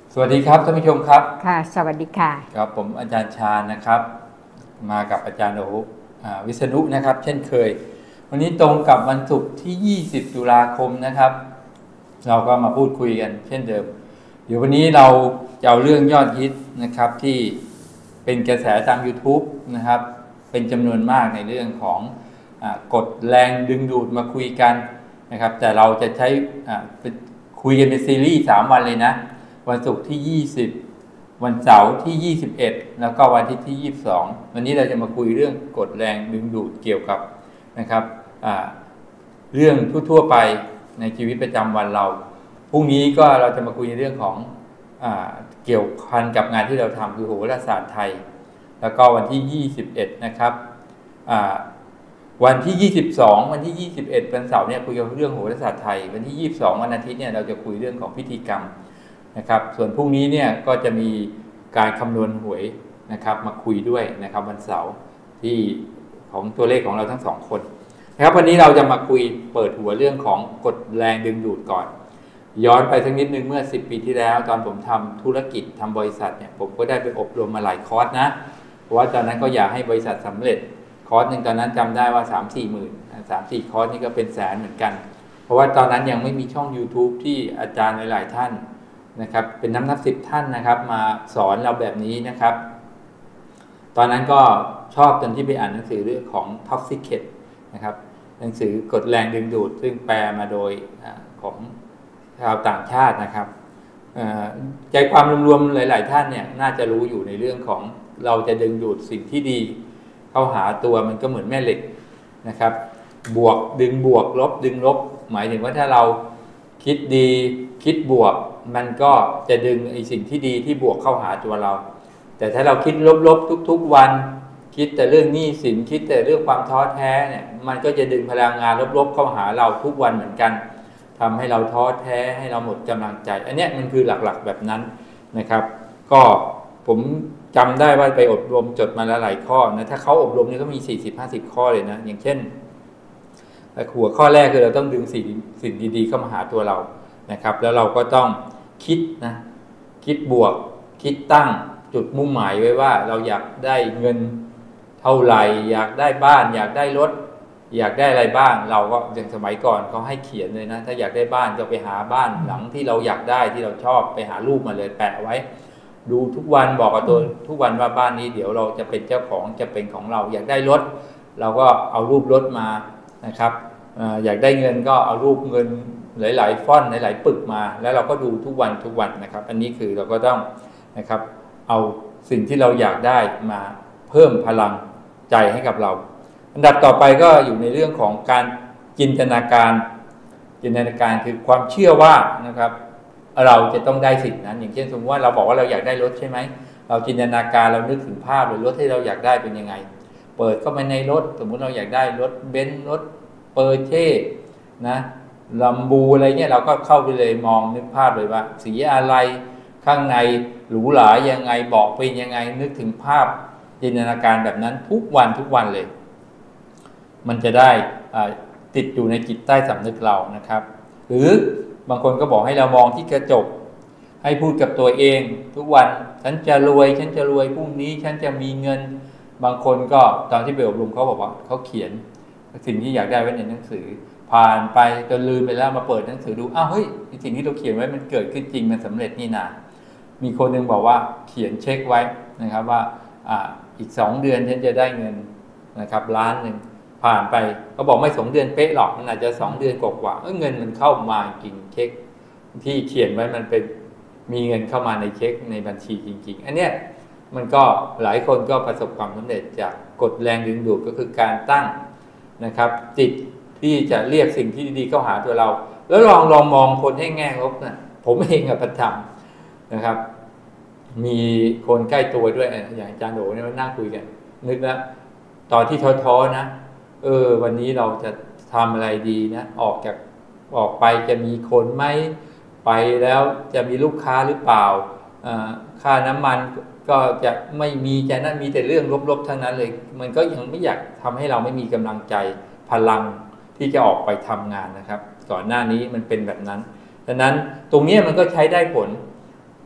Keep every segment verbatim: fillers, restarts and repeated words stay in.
สวัสดีครับท่านผู้ชมครับค่ะสวัสดีค่ะครับผมอาจารย์ชาญนะครับมากับอาจารย์โอวิษณุนะครับเช่นเคยวันนี้ตรงกับวันศุกร์ที่ยี่สิบตุลาคมนะครับเราก็มาพูดคุยกันเช่นเดิมเดี๋ยววันนี้เราจะเอาเรื่องยอดฮิตนะครับที่เป็นกระแสตาม YouTube นะครับเป็นจำนวนมากในเรื่องของกฎแรงดึงดูดมาคุยกันนะครับแต่เราจะใช้คุยกันเป็นซีรีส์สามวันเลยนะวันศุกร์ที่ยี่สิบวันเสาร์ที่ยี่สิบเอ็ดแล้วก็วันอาทิตย์ที่ยี่สิบสองวันนี้เราจะมาคุยเรื่องกฎแรงดึงดูดเกี่ยวกับนะครับเรื่องทั่วๆไปในชีวิตประจำวันเราพรุ่งนี้ก็เราจะมาคุยในเรื่องของอ่าเกี่ยวพันกับงานที่เราทำคือโหราศาสตร์ไทยแล้วก็วันที่ยี่สิบเอ็ดนะครับวันที่ยี่สิบสองวันที่ยี่สิบเอ็ดวันเสาร์เนี่ยคุยกันเรื่องโหราศาสตร์ไทยวันที่ยี่สิบสองวันอาทิตย์เนี่ยเราจะคุยเรื่องของพิธีกรรมนะครับส่วนพรุ่งนี้เนี่ยก็จะมีการคำนวณหวยนะครับมาคุยด้วยนะครับวันเสาร์ที่ของตัวเลขของเราทั้งสองคนนะครับวันนี้เราจะมาคุยเปิดหัวเรื่องของกฎแรงดึงดูดก่อนย้อนไปสักนิดนึงเมื่อสิบปีที่แล้วตอนผมทำธุรกิจทำบริษัทเนี่ยผมก็ได้ไปอบรมมาหลายคอร์สนะเพราะว่าตอนนั้นก็อยากให้บริษัทสำเร็จคอร์สหนึ่งตอนนั้นจำได้ว่า สามสี่ หมื่น สามสี่ คอร์สนี่ก็เป็นแสนเหมือนกันเพราะว่าตอนนั้นยังไม่มีช่อง YouTube ที่อาจารย์หลายๆท่านนะครับเป็นนับนับสิบท่านนะครับมาสอนเราแบบนี้นะครับตอนนั้นก็ชอบจนที่ไปอ่านหนังสือเรื่องของ Toxic นะครับหนังสือกฎแรงดึงดูดซึ่งแปลมาโดยของชาวต่างชาตินะครับใจความรวมๆหลายๆท่านเนี่ยน่าจะรู้อยู่ในเรื่องของเราจะดึงดูดสิ่งที่ดีเข้าหาตัวมันก็เหมือนแม่เหล็กนะครับบวกดึงบวกลบดึงลบหมายถึงว่าถ้าเราคิดดีคิดบวกมันก็จะดึงไอ้สิ่งที่ดีที่บวกเข้าหาตัวเราแต่ถ้าเราคิดลบๆทุกๆวันคิดแต่เรื่องหนี้สินคิดแต่เรื่องความท้อแท้เนี่ยมันก็จะดึงพลังงานลบๆเข้าหาเราทุกวันเหมือนกันทำให้เราท้อแท้ให้เราหมดกำลังใจอันนี้มันคือหลักๆแบบนั้นนะครับก็ผมจำได้ว่าไปอบรมจดมาแล้วหลายข้อนะถ้าเขาอบรมนี่ก็มี สี่สิบ ห้าสิบ ข้อเลยนะอย่างเช่นหัวข้อแรกคือเราต้องดึงสิ่งสิ่งดีๆเข้ามาหาตัวเรานะครับแล้วเราก็ต้องคิดนะคิดบวกคิดตั้งจุดมุ่งหมายไว้ว่าเราอยากได้เงินเท่าไหร่อยากได้บ้านอยากได้รถอยากได้อะไรบ้างเราก็อย่างสมัยก่อนเขาให้เขียนเลยนะถ้าอยากได้บ้านก็ไปหาบ้านหลังที่เราอยากได้ที่เราชอบไปหารูปมาเลยแปะไว้ดูทุกวันบอกกับตัวทุกวันว่าบ้านนี้เดี๋ยวเราจะเป็นเจ้าของจะเป็นของเราอยากได้รถเราก็เอารูปรถมานะครับอยากได้เงินก็เอารูปเงินหลายๆฟอนต์หลายๆปึกมาแล้วเราก็ดูทุกวันทุกวันนะครับอันนี้คือเราก็ต้องนะครับเอาสิ่งที่เราอยากได้มาเพิ่มพลังใจให้กับเราอันดับต่อไปก็อยู่ในเรื่องของการจินตนาการจินตนาการคือความเชื่อว่านะครับเราจะต้องได้สิ่งนั้นอย่างเช่นสมมติว่าเราบอกว่าเราอยากได้รถใช่ไหมเราจินตนาการเรานึกถึงภาพเลยรถที่เราอยากได้เป็นยังไงเปิดเข้าไปในรถสมมุติเราอยากได้รถเบนซ์รถเปอร์เช่นะลัมบูอะไรเนี่ยเราก็เข้าไปเลยมองนึกภาพเลยว่าสีอะไรข้างในหรูหรายังไงเบาะเป็นยังไงนึกถึงภาพจินตนาการแบบนั้นทุกวันทุกวันเลยมันจะได้ติดอยู่ในจิตใต้สำนึกเรานะครับหรือบางคนก็บอกให้เรามองที่กระจกให้พูดกับตัวเองทุกวันฉันจะรวยฉันจะรวยพรุ่งนี้ฉันจะมีเงินบางคนก็ตอนที่ไปอบรมเขาบอกว่าเขาเขียนสิ่งที่อยากได้ไว้ในหนังสือผ่านไปจนลืมไปแล้วมาเปิดหนังสือดูอ้าวเฮ้ยสิ่งที่เราเขียนไว้มันเกิดขึ้นจริงมันสำเร็จนี่นามีคนหนึ่งบอกว่าเขียนเช็คไว้นะครับว่าอ่าอีกสองเดือนฉันจะได้เงินนะครับล้านหนึ่งผ่านไปเขาบอกไม่สองเดือนเป๊ะหรอกมันอาจจะสองเดือนกว่าๆเออเงินมันเข้ามาจริงเช็คที่เขียนไว้มันเป็นมีเงินเข้ามาในเช็คในบัญชีจริงๆอันเนี้ยมันก็หลายคนก็ประสบความสำเร็จจากกฎแรงดึงดูดก็คือการตั้งนะครับจิตที่จะเรียกสิ่งที่ดีๆเข้าหาตัวเราแล้วลองลองมองคนให้แง่ลบนะผมเองกับประจำนะครับมีคนใกล้ตัวด้วยอย่างอาจารย์โดเนี่ยมานั่งคุยกันนึกแล้วตอนที่ท้อๆนะเออวันนี้เราจะทำอะไรดีนะออกจากออกไปจะมีคนไหมไปแล้วจะมีลูกค้าหรือเปล่าค่าน้ำมันก็จะไม่มีจะนั่นมีแต่เรื่องลบๆทั้งนั้นเลยมันก็ยังไม่อยากทำให้เราไม่มีกำลังใจพลังที่จะออกไปทำงานนะครับก่อนหน้านี้มันเป็นแบบนั้นดังนั้นตรงนี้มันก็ใช้ได้ผล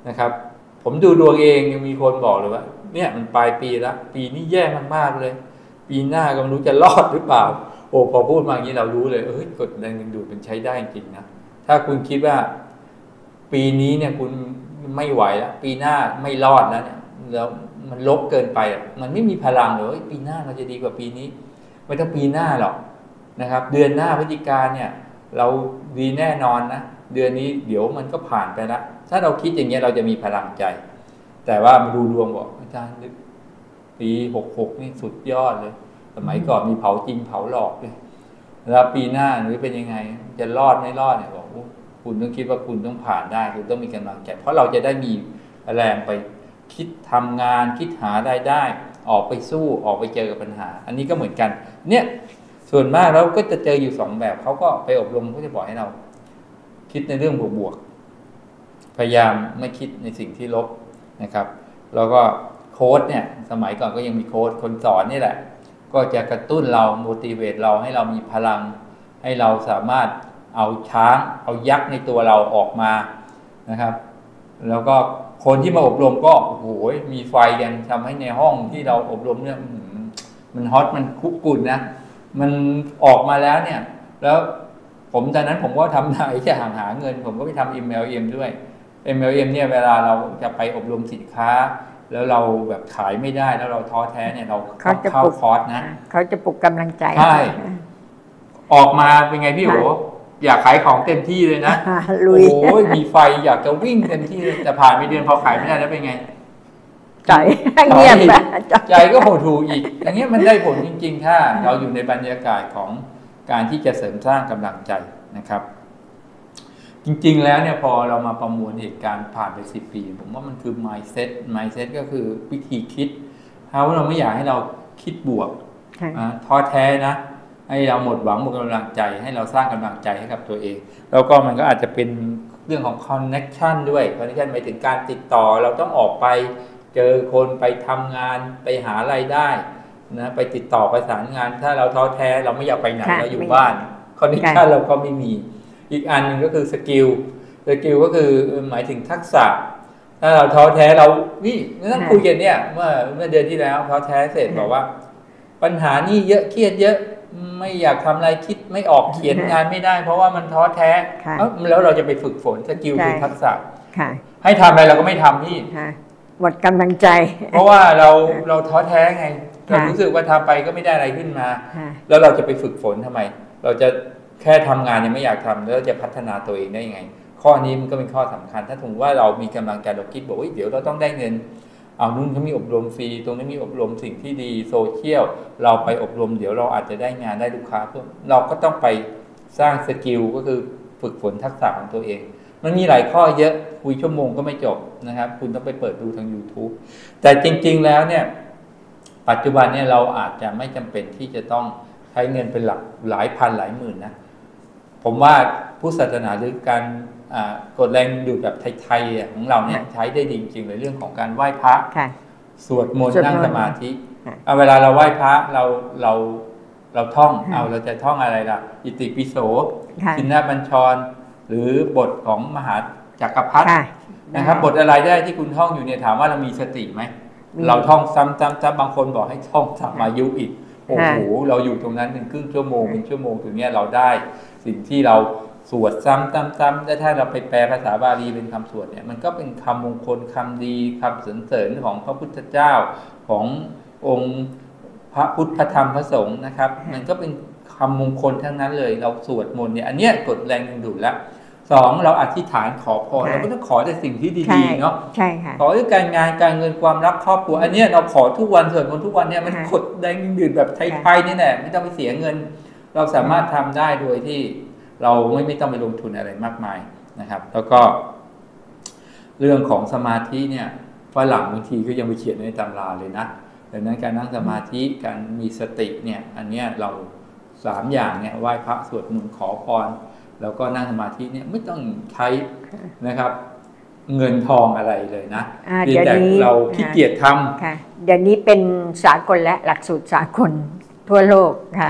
นะครับผมดูดวงเองยังมีคนบอกเลยว่าเนี่ยมันปลายปีแล้วปีนี้แย่มากๆเลยปีหน้าก็ไม่รู้จะรอดหรือเปล่าโอ้พอพูดมาอย่างนี้เรารู้เลยเอ้ยกฎแรงดึงดูดมันใช้ได้จริงนะถ้าคุณคิดว่าปีนี้เนี่ยคุณไม่ไหวแล้วปีหน้าไม่รอดแล้วเนี่ยแล้วมันลบเกินไปอ่ะมันไม่มีพลังเลยปีหน้าเราจะดีกว่าปีนี้ไม่ต้องปีหน้าหรอกนะครับเดือนหน้าพฤศจิกาเนี่ยเราดีแน่นอนนะเดือนนี้เดี๋ยวมันก็ผ่านไปแล้วถ้าเราคิดอย่างเงี้ยเราจะมีพลังใจแต่ว่ามาดูดวงบอกอาจารย์ปีหกหกนี่สุดยอดเลยสมัยก่อนมีเผาจริงเผาหลอกเลยแล้วปีหน้าหรือเป็นยังไงจะรอดไม่รอดเนี่ยบอกคุณต้องคิดว่าคุณต้องผ่านได้คุณต้องมีกำลังใจเพราะเราจะได้มีแรงไปคิดทำงานคิดหารายได้ออกไปสู้ออกไปเจอกับปัญหาอันนี้ก็เหมือนกันเนี่ยส่วนมากเราก็จะเจออยู่สองแบบเขาก็ไปอบรมเขาจะบอกให้เราคิดในเรื่องบวกๆพยายามไม่คิดในสิ่งที่ลบนะครับแล้วก็โค้ชเนี่ยสมัยก่อนก็ยังมีโค้ชคนสอนนี่แหละก็จะกระตุ้นเรา motivate เราให้เรามีพลังให้เราสามารถเอาช้างเอายักษ์ในตัวเราออกมานะครับแล้วก็คนที่มาอบรมก็โอ้โหมีไฟกันทำให้ในห้องที่เราอบรมเนี่ยมันฮอตมันคุกกุ่นนะมันออกมาแล้วเนี่ยแล้วผมตอนนั้นผมก็ทำนายจะหาหาเงินผมก็ไปทำ เอ็ม แอล เอ็ม ด้วย เอ็ม แอล เอ็ม เนี่ยเวลาเราจะไปอบรมสินค้าแล้วเราแบบขายไม่ได้แล้วเราท้อแท้เนี่ยเราต้องเข้าคอร์สนะเขาจะปลุกกำลังใจใช่ออกมาเป็นไงพี่โอ๋อยากขายของเต็มที่เลยนะโอ้ยมีไฟอยากจะวิ่งเต็มที่เลยแต่ผ่านไปเดือนพอขายไม่ได้แล้วเป็นไงใจเงียบใจก็หดหู่อีกอย่างเงี้ยมันได้ผลจริงๆถ้าเราอยู่ในบรรยากาศของการที่จะเสริมสร้างกำลังใจนะครับจริงๆแล้วเนี่ยพอเรามาประมวลเหตุการณ์ผ่านไปสิบปีผมว่ามันคือ mindset mindset ก็คือวิธีคิดถ้าเราไม่อยากให้เราคิดบวกท้อแท้นะให้เราหมดหวังหมดกำลังใจให้เราสร้างกำลังใจให้กับตัวเองแล้วก็มันก็อาจจะเป็นเรื่องของ connection ด้วย connection หมายถึงการติดต่อเราต้องออกไปเจอคนไปทำงานไปหารายได้นะไปติดต่อประสานงานถ้าเราท้อแท้เราไม่อยากไปไหนเราอยู่บ้าน connection เราก็ไม่มีอีกอันนึงก็คือสกิลสกิลก็คือหมายถึงทักษะถ้าเราท้อแท้เรานี่นั่งคุยกันเนี่ยเมื่อเมื่อเดือนที่แล้วท้อแท้เสร็จบอกว่าปัญหานี่เยอะเครียดเยอะไม่อยากทำอะไรคิดไม่ออกเขียนงานไม่ได้เพราะว่ามันท้อแท้แล้วเราจะไปฝึกฝนสกิลคือทักษะให้ทำอะไรเราก็ไม่ทำพี่หมดกำลังใจเพราะว่าเราเราท้อแท้ไงเรารู้สึกว่าทำไปก็ไม่ได้อะไรขึ้นมาแล้วเราจะไปฝึกฝนทำไมเราจะแค่ทำงานยังไม่อยากทำแล้วจะพัฒนาตัวเองได้ยังไงข้อนี้มันก็เป็นข้อสำคัญถ้าถึงว่าเรามีกำลังใจเราคิดบอกว่าเดี๋ยวเราต้องได้เงินเอานู่นเขามีอบรมฟรีตรงนี้มีอบรมสิ่งที่ดีโซเชียลเราไปอบรมเดี๋ยวเราอาจจะได้งานได้ลูกค้าเพิ่มเราก็ต้องไปสร้างสกิลก็คือฝึกฝนทักษะของตัวเองมันมีหลายข้อเยอะคุยชั่วโมงก็ไม่จบนะครับคุณต้องไปเปิดดูทาง YouTube แต่จริงๆแล้วเนี่ยปัจจุบันเนี่ยเราอาจจะไม่จำเป็นที่จะต้องใช้เงินเป็นหลักหลายพันหลายหมื่นนะผมว่าพุทธศาสนาหรือการกดแรงดูดแบบไทยๆของเราเนี่ยใช้ได้ดีจริงๆเลยเรื่องของการไหว้พระสวดมนต์นั่งสมาธิเอาเวลาเราไหว้พระเราเราเราท่องเอาเราจะท่องอะไรล่ะอิติปิโสชินบัญชรหรือบทของมหาจักรพรรดินะครับบทอะไรได้ที่คุณท่องอยู่เนี่ยถามว่าเรามีสติไหมเราท่องซ้ำๆๆบางคนบอกให้ท่องสัมมายุอีกโอ้โหเราอยู่ตรงนั้นเป็นครึ่งชั่วโมงเป็นชั่วโมงถึงเนี้ยเราได้สิ่งที่เราสวดซ้ำๆๆแต่ถ้าเราไปแปลภาษาบาลีเป็นคำสวดเนี่ยมันก็เป็นคำมงคลคำดีคำสรรเสริญของพระพุทธเจ้าขององค์พระพุทธธรรมพระสงฆ์นะครับมันก็เป็นคำมงคลทั้งนั้นเลยเราสวดมนต์เนี่ยอันเนี้ยกดแรงดึงดูดแล้วสองเราอธิษฐานขอพรเราก็ต้องขอแต่สิ่งที่ดีๆเนาะใช่ค่ะขอเรื่องการงานการเงินความรักครอบครัวอันเนี้ยเราขอทุกวันสวดมนต์ทุกวันเนี่ยมันกดแรงดึงดูดแบบไทยๆนี่แหละไม่ต้องไปเสียเงินเราสามารถทำได้โดยที่เราไม่ไม่ต้องไปลงทุนอะไรมากมายนะครับแล้วก็เรื่องของสมาธิเนี่ยฝรั่งบางทีก็ยังไปเขียนในตำราเลยนะดังนั้นการนั่งสมาธิการมีสติเนี่ยอันเนี้ยเราสามอย่างเนี่ยไหว้พระสวดมนต์ขอพรแล้วก็นั่งสมาธิเนี่ยไม่ต้องใช้นะครับเงินทองอะไรเลยนะเพียงแต่เราขี้เกียจทำเดี๋ยวนี้เป็นสากลและหลักสูตรสากลทั่วโลกค่ะ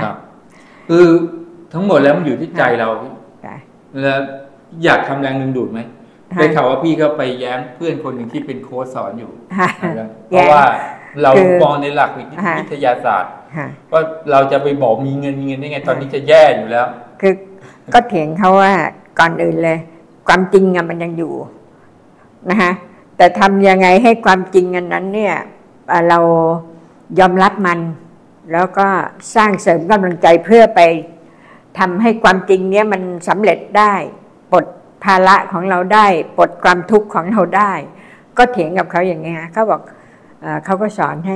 คือทั้งหมดแล้วมันอยู่ที่ใจเราแล้วอยากทำแรงดึงดูดไหมได้ข่าวว่าพี่ก็ไปแย้งเพื่อนคนหนึ่งที่เป็นโค้ชสอนอยู่เพราะว่าเรามองในหลักวิทยาศาสตร์ว่าเราจะไปบอกมีเงินมีเงินได้ไงตอนนี้จะแย่อยู่แล้วคือก็เถียงเขาว่าก่อนอื่นเลยความจริงอะมันยังอยู่นะคะแต่ทำยังไงให้ความจริงอันนั้นเนี่ยเรายอมรับมันแล้วก็สร้างเสริมกำลังใจเพื่อไปทำให้ความจริงเนี้ยมันสำเร็จได้ปลดภาระของเราได้ปลดความทุกข์ของเราได้ก็เถียงกับเขาอย่างเงี้ยเขาบอกเขาก็สอนให้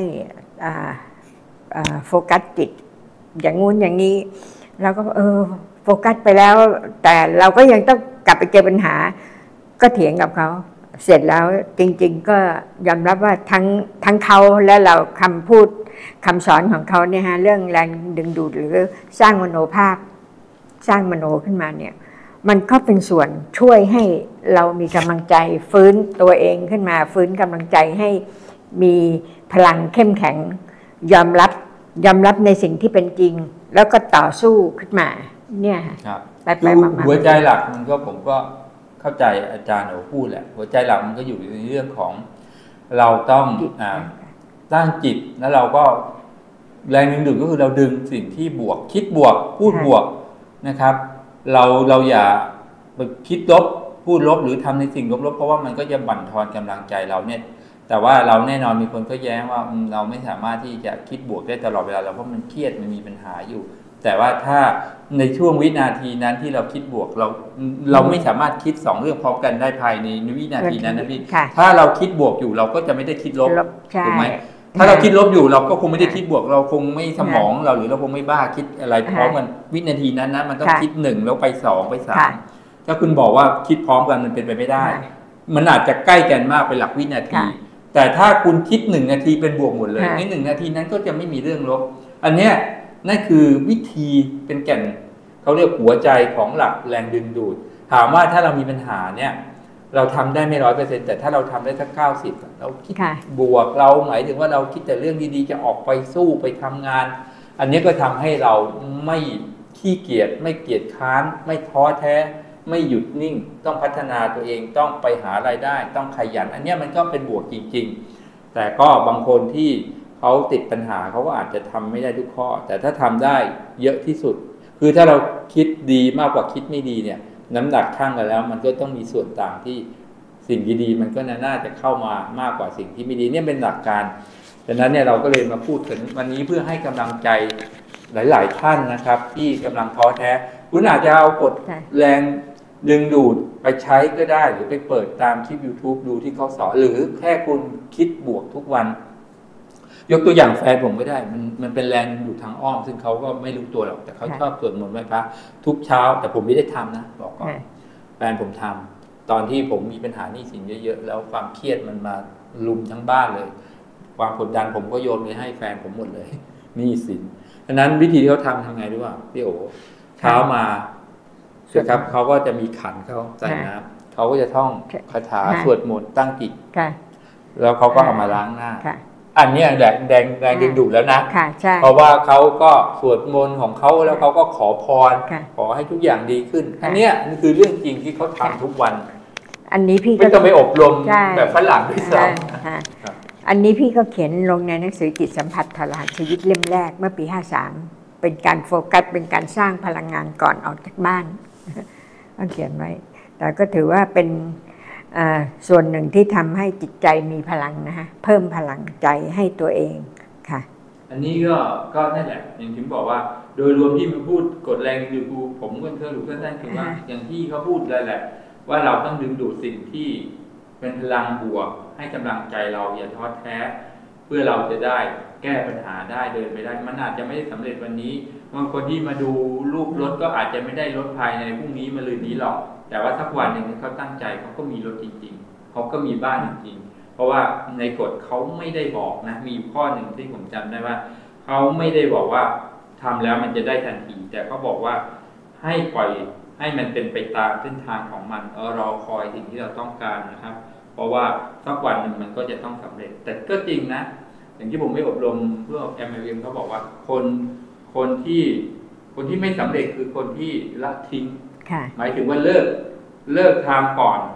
โฟกัสจิตอย่างงู้นอย่างนี้เราก็เออโฟกัสไปแล้วแต่เราก็ยังต้องกลับไปเจอปัญหาก็เถียงกับเขาเสร็จแล้วจริงๆก็ยอมรับว่าทั้งทั้งเขาและเราคำพูดคำสอนของเขาเนี่ยฮะเรื่องแรงดึงดูดหรือสร้างมโนภาพสร้างมโนขึ้นมาเนี่ยมันก็เป็นส่วนช่วยให้เรามีกำลังใจฟื้นตัวเองขึ้นมาฟื้นกำลังใจให้มีพลังเข้มแข็งยอมรับยอมรับในสิ่งที่เป็นจริงแล้วก็ต่อสู้ขึ้นมาเนี่ยไปไปมาหัวใจหลักมันก็ผมก็เข้าใจอาจารย์โอพูดแหละหัวใจหลักมันก็อยู่ในเรื่องของเราต้องอ่าสร้างจิตแล้วเราก็แรงดึงดูดก็คือเราดึงสิ่งที่บวกคิดบวกพูดบวกนะครับเราเราอย่าไปคิดลบพูดลบหรือทำในสิ่งลบๆเพราะว่ามันก็จะบั่นทอนกำลังใจเราเนี่ยแต่ว่าเราแน่นอนมีคนก็แย้งว่าเราไม่สามารถที่จะคิดบวกได้ตลอดเวลาเราเพราะมันเครียดมันมีปัญหาอยู่แต่ว่าถ้าในช่วงวินาทีนั้นที่เราคิดบวกเราเราไม่สามารถคิดสองเรื่องพร้อมกันได้ภายในวินาทีนั้นนะพี่ถ้าเราคิดบวกอยู่เราก็จะไม่ได้คิดลบถูกไหมถ้าเราคิดลบอยู่เราก็คงไม่ได้คิดบวกเราคงไม่สมองเราหรือเราคงไม่บ้าคิดอะไรพร้อมกันวินาทีนั้นนะมันต้องคิดหนึ่งแล้วไปสองไปสามถ้าคุณบอกว่าคิดพร้อมกันมันเป็นไปไม่ได้มันอาจจะใกล้กันมากเป็นหลักวินาทีแต่ถ้าคุณคิดหนึ่งนาทีเป็นบวกหมดเลยในหนึ่งนาทีนั้นก็จะไม่มีเรื่องลบอันเนี้ยนั่นคือวิธีเป็นแก่นเขาเรียกหัวใจของหลักแรงดึงดูดถามว่าถ้าเรามีปัญหาเนี่ยเราทำได้ไม่ร้อยเปอร์เซ็นต์แต่ถ้าเราทำได้สักเก้าสิบเราคิดบวกเราหมายถึงว่าเราคิดแต่เรื่องดีๆจะออกไปสู้ไปทำงานอันนี้ก็ทำให้เราไม่ขี้เกียจไม่เกียจค้านไม่ท้อแท้ไม่หยุดนิ่งต้องพัฒนาตัวเองต้องไปหารายได้ต้องขยันอันนี้มันก็เป็นบวกจริงๆแต่ก็บางคนที่เขาติดปัญหาเขาก็อาจจะทำไม่ได้ทุกข้อแต่ถ้าทำได้เยอะที่สุดคือถ้าเราคิดดีมากกว่าคิดไม่ดีเนี่ยน้ำหนักข้างกันแล้วมันก็ต้องมีส่วนต่างที่สิ่งดีๆมันก็น่าจะเข้ามามากกว่าสิ่งที่ไม่ดีเนี่ยเป็นหลักการดังนั้นเนี่ยเราก็เลยมาพูดถึงวันนี้เพื่อให้กำลังใจหลายๆท่านนะครับที่กำลังท้อแท้คุณอาจจะเอากฎแรงดึงดูดไปใช้ก็ได้หรือไปเปิดตามคลิป YouTube ดูที่เขาสอนหรือแค่คุณคิดบวกทุกวันยกตัวอย่างแฟนผมก็ได้มันมันเป็นแรงอยู่ทางอ้อมซึ่งเขาก็ไม่รู้ตัวหรอกแต่เขาชอบสวดมนต์ไหว้พระทุกเช้าแต่ผมไม่ได้ทำนะบอกก่อนแฟนผมทำตอนที่ผมมีปัญหาหนี้สินเยอะๆแล้วความเครียดมันมาลุมทั้งบ้านเลยความกดดันผมก็โยนไปให้แฟนผมหมดเลยหนี้สินฉะนั้นวิธีที่เขาทำทำไงรู้ป่ะพี่โอเช้ามาครับเขาก็จะมีขันเขาใส่น้ำเขาก็จะท่องคาถาสวดมนต์ตั้งจิตแล้วเขาก็เอามาล้างหน้าอันนี้แดงแดงแดงดึงดูดแล้วนะเพราะว่าเขาก็สวดมนต์ของเขาแล้วเขาก็ขอพรขอให้ทุกอย่างดีขึ้นอันนี้นี่คือเรื่องจริงที่เขาทำทุกวันอันนี้พี่ไม่ต้องไปอบรมแบบฝรั่งด้วยซ้ำอันนี้พี่ก็เขียนลงในหนังสือจิตสัมผัสพลังชีวิตเล่มแรกเมื่อปีห้าสามเป็นการโฟกัสเป็นการสร้างพลังงานก่อนออกจากบ้านก็เขียนไว้แต่ก็ถือว่าเป็นส่วนหนึ่งที่ทำให้จิตใจมีพลังนะฮะเพิ่มพลังใจให้ตัวเองค่ะอันนี้ก็ก็นั่นแหละอย่างที่บอกว่าโดยรวมที่มันพูดกดแรงดึงดูดผมก็สรุปสั้นๆคือว่าอย่างที่เขาพูดเลยแหละว่าเราต้องดึงดูดสิ่งที่เป็นพลังบวกให้กำลังใจเราอย่าท้อแท้เพื่อเราจะได้แก้ปัญหาได้เดินไปได้มันอาจจะไม่ได้สำเร็จวันนี้บางคนที่มาดูรูปรถก็อาจจะไม่ได้รถภายในพรุ่งนี้มะรืนนี้หรอกแต่ว่าสักวันหนึ่งเขาตั้งใจเขาก็มีรถจริงๆเขาก็มีบ้านจริงๆเพราะว่าในกฎเขาไม่ได้บอกนะมีข้อหนึ่งที่ผมจำได้ว่าเขาไม่ได้บอกว่าทำแล้วมันจะได้ทันทีแต่เขาบอกว่าให้ปล่อยให้มันเป็นไปตามเส้นทางของมันเออรอคอยสิ่งที่เราต้องการนะครับเพราะว่าสักวันหนึ่งมันก็จะต้องสำเร็จแต่ก็จริงนะอย่างที่ผมไม่อบรมเพื่อ เอ็ม ไอ เอ็ม เขาบอกว่าคนคนที่คนที่ไม่สำเร็จคือคนที่ละทิ้งหมายถึงว่าเลิกเลิกทำก่อน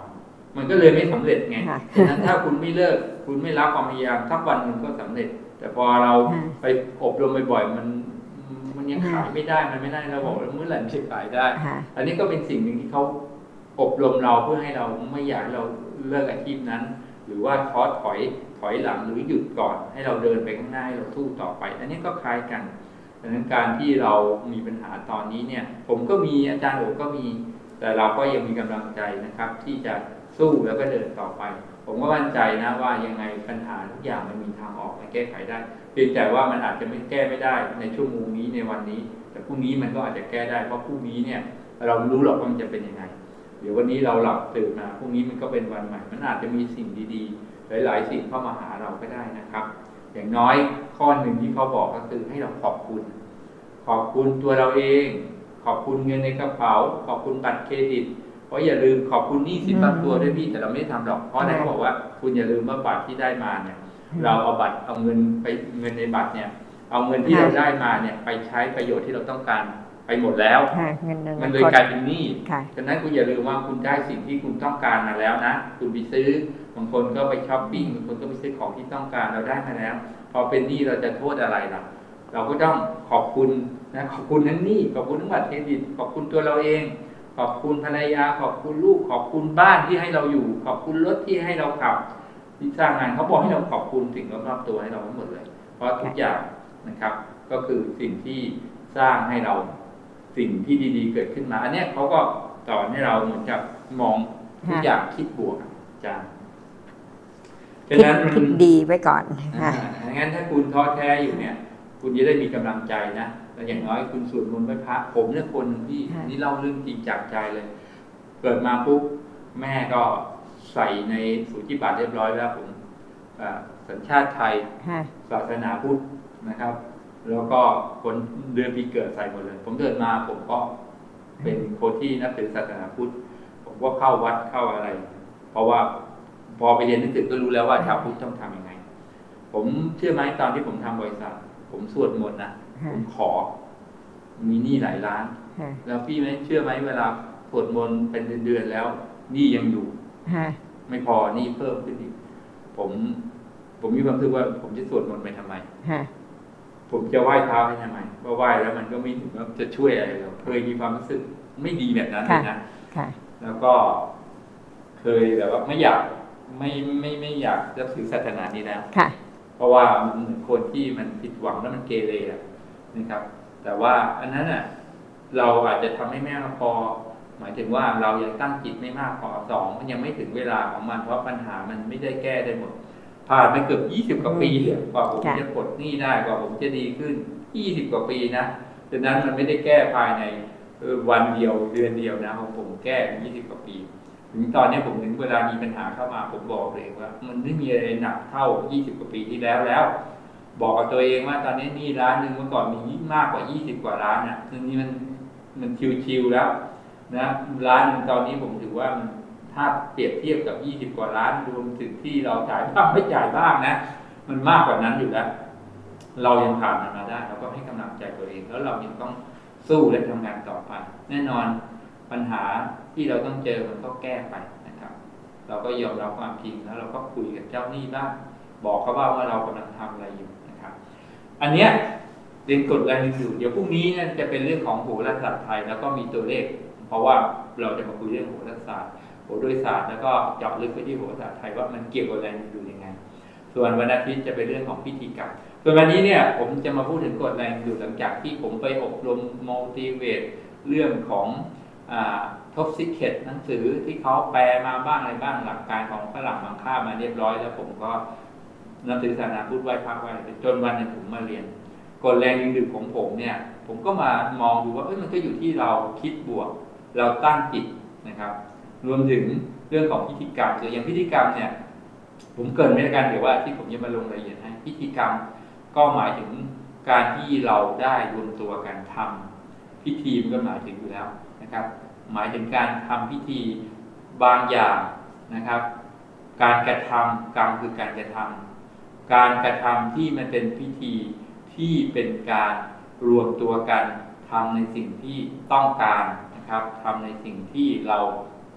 มันก็เลยไม่สำเร็จไงฉะนั้นถ้าคุณไม่เลิกคุณไม่ละความพยายามสักวันหนึ่งก็สำเร็จแต่พอเราไปอบรมบ่อยๆมันมันยังขายไม่ได้มันไม่ได้เราบอกเมื่อไหร่จะขายได้อันนี้ก็เป็นสิ่งหนึ่งที่เขาอบรมเราเพื่อให้เราไม่อยากให้เราเลิกอาชีพนั้นหรือว่าท้อถอยถอยหลังหรือหยุดก่อนให้เราเดินไปข้างหน้าให้เราสู้ต่อไปอันนี้ก็คล้ายกันดังนั้นการที่เรามีปัญหาตอนนี้เนี่ยผมก็มีอาจารย์โอก็มีแต่เราก็ยังมีกำลังใจนะครับที่จะสู้แล้วก็เดินต่อไปผมก็มั่นใจนะว่ายังไงปัญหาทุกอย่างมันมีทางออกและแก้ไขได้เพียงแต่ว่ามันอาจจะไม่แก้ไม่ได้ในชั่วโมงนี้ในวันนี้แต่พรุ่งนี้มันก็อาจจะแก้ได้เพราะพรุ่งนี้เนี่ยเราไม่รู้หรอกว่ามันจะเป็นยังไงเดี๋ยววันนี้เราหลับตื่นมาพรุ่งนี้มันก็เป็นวันใหม่มันอาจจะมีสิ่งดีๆหลายๆสิ่งเข้ามาหาเราก็ได้นะครับอย่างน้อยข้อหนึ่งที่เขาบอกก็คือให้เราขอบคุณขอบคุณตัวเราเองขอบคุณเงินในกระเป๋าขอบคุณบัตรเครดิตเพราะอย่าลืมขอบคุณหนี้สินบางตัวด้วยพี่แต่เราไม่ได้ทำหรอกเพราะนั่นเขาบอกว่าคุณอย่าลืมว่าบัตรที่ได้มาเนี่ยเราเอาบัตรเอาเงินไปเงินในบัตรเนี่ยเอาเงินที่เราได้มาเนี่ยไปใช้ประโยชน์ที่เราต้องการไปหมดแล้วมันเลยกลายเป็นหนี้ฉะนั้นคุณอย่าลืมว่าคุณได้สิ่งที่คุณต้องการมาแล้วนะคุณไปซื้อบางคนก็ไปช้อปปิ้งบางคนก็ไปซื้อของที่ต้องการเราได้มาแล้วพอเป็นหนี้เราจะโทษอะไรล่ะเราก็ต้องขอบคุณนะขอบคุณทั้งหนี้ขอบคุณทั้งบัตรเครดิตขอบคุณตัวเราเองขอบคุณภรรยาขอบคุณลูกขอบคุณบ้านที่ให้เราอยู่ขอบคุณรถที่ให้เราขับที่สร้างงานเขาบอกให้เราขอบคุณสิ่งรอบๆตัวให้เราทั้งหมดเลยเพราะทุกอย่างนะครับก็คือสิ่งที่สร้างให้เราสิ่งที่ดีๆเกิดขึ้นมาอันนี้เขาก็สอนให้เราเหมือนกับมองทุกอย่างคิดบวกจ้าฉะนั้นคิดดีไว้ก่อนงั้นถ้าคุณท้อแท้อยู่เนี่ยคุณจะได้มีกำลังใจนะแต่อย่างน้อยคุณสวดมนต์ไหว้พระผมเนี่ยคนที่นี่เล่าเรื่องจริงจากใจเลยเกิดมาปุ๊บแม่ก็ใส่ในสูติบัตรเรียบร้อยแล้วผมสัญชาติไทยศาสนาพุทธนะครับแล้วก็คนเดือนปีเกิดใส่หมดเลยผมเกิดมาผมก็เป็นคนที่นับถือศาสนาพุทธผมก็เข้าวัดเข้าอะไรเพราะว่าพอไปเรียนหนังสือก็รู้แล้วว่าชาวพุทธต้องทำยังไงผมเชื่อไหมตอนที่ผมทำบริษัทผมสวดมนต์นะผมขอมีหนี้หลายล้านแล้วพี่ไม่เชื่อไหมเวลาสวดมนต์เป็นเดือนๆแล้วหนี้ยังอยู่ไม่พอหนี้เพิ่มขึ้นอีกผมผมมีความรู้สึกว่าผมจะสวดมนต์ไปทำไมผมจะไหว้เท้าให้ทำไมว่าไหว้แล้วมันก็ไม่ถึงว่าจะช่วยอะไรเราเคยมีความรู้สึกไม่ดีแบบนั้นเลยนะแล้วก็เคยแบบว่าไม่อยากไม่ไม่ไม่อยากจะถือศาสนานี้แล้วเพราะว่ามันเหมือนคนที่มันผิดหวังแล้วมันเกเรนะครับแต่ว่าอันนั้นอ่ะเราอาจจะทำให้ไม่มากพอหมายถึงว่าเรายังตั้งจิตไม่มากพอสองมันยังไม่ถึงเวลาของมันเพราะปัญหามันไม่ได้แก้ได้หมดผ่านไปเกือบยี่สิบกว่าปีกว่าผมจะปลดหนี้ได้กว่าผมจะดีขึ้นยี่สิบกว่าปีนะดังนั้นมันไม่ได้แก้ภายในวันเดียวเดือนเดียวนะของผมแก้ยี่สิบกว่าปีถึงตอนนี้ผมถึงเวลามีปัญหาเข้ามาผมบอกเลยว่ามันไม่มีอะไรหนักเท่ายี่สิบกว่าปีที่แล้วแล้วบอกกับตัวเองว่าตอนนี้หนี้ล้านนึงเมื่อก่อนมีมากกว่ายี่สิบกว่าล้านนะทีนี้มันมันชิวๆแล้วนะล้านนึงตอนนี้ผมถือว่ามันถ้าเปรียบเทียบกับยี่สิบกว่าล้านรวมถึงที่เราจ่ายบ้างไม่จ่ายบ้างนะมันมากกว่านั้นอยู่แล้วเรายังผ่านมันมาได้เราก็ให้กำลังใจตัวเองแล้วเรายังต้องสู้และทำงานต่อไปแน่นอนปัญหาที่เราต้องเจอมันก็แก้ไปนะครับเราก็ยอมรับความจริงแล้วเราก็คุยกับเจ้าหนี้บ้างบอกเขาบ้างว่าเรากำลังทำอะไรอยู่นะครับอันเนี้ยเป็นกฎแรงดึงดูดเดี๋ยวพรุ่งนี้เนี่ยจะเป็นเรื่องของโหราศาสตร์ไทยแล้วก็มีตัวเลขเพราะว่าเราจะมาคุยเรื่องโหราศาสตร์โหราศาสตร์แล้วก็เจาะลึกไปที่โหราศาสตร์ไทยว่ามันเกี่ยวกับแรงดึงดูดยังไงส่วนวันอาทิตย์จะเป็นเรื่องของพิธีกรรมส่วนวันนี้เนี่ยผมจะมาพูดถึงกฎแรงดึงดูดหลังจากที่ผมไปอบรม motivate เรื่องของท็อปซิกเก็ตหนังสือที่เขาแปลมาบ้างอะไรบ้างหลักการของฝรั่งบางค่ามาเรียบร้อยแล้วผมก็นับถือศาสนาพุทธไหว้พระไหว้จนวันนึงผมมาเรียนกฎแรงดึงดูดของผมเนี่ยผมก็มามองดูว่าเอ้ยมันก็อยู่ที่เราคิดบวกเราตั้งจิตนะครับรวมถึงเรื่องของพิธีกรรมอย่างพิธีกรรมเนี่ยผมเกินไม่ได้กันเดี๋ยวว่าที่ผมจะมาลงรายละเอียดให้พิธีกรรมก็หมายถึงการที่เราได้รวมตัวกันทำพิธีมันก็หมายถึงอยู่แล้วนะครับหมายถึงการทำพิธีบางอย่างนะครับการกระทำกรรมคือการกระทำการกระทำที่มันเป็นพิธีที่เป็นการรวมตัวกันทำในสิ่งที่ต้องการนะครับทำในสิ่งที่เรา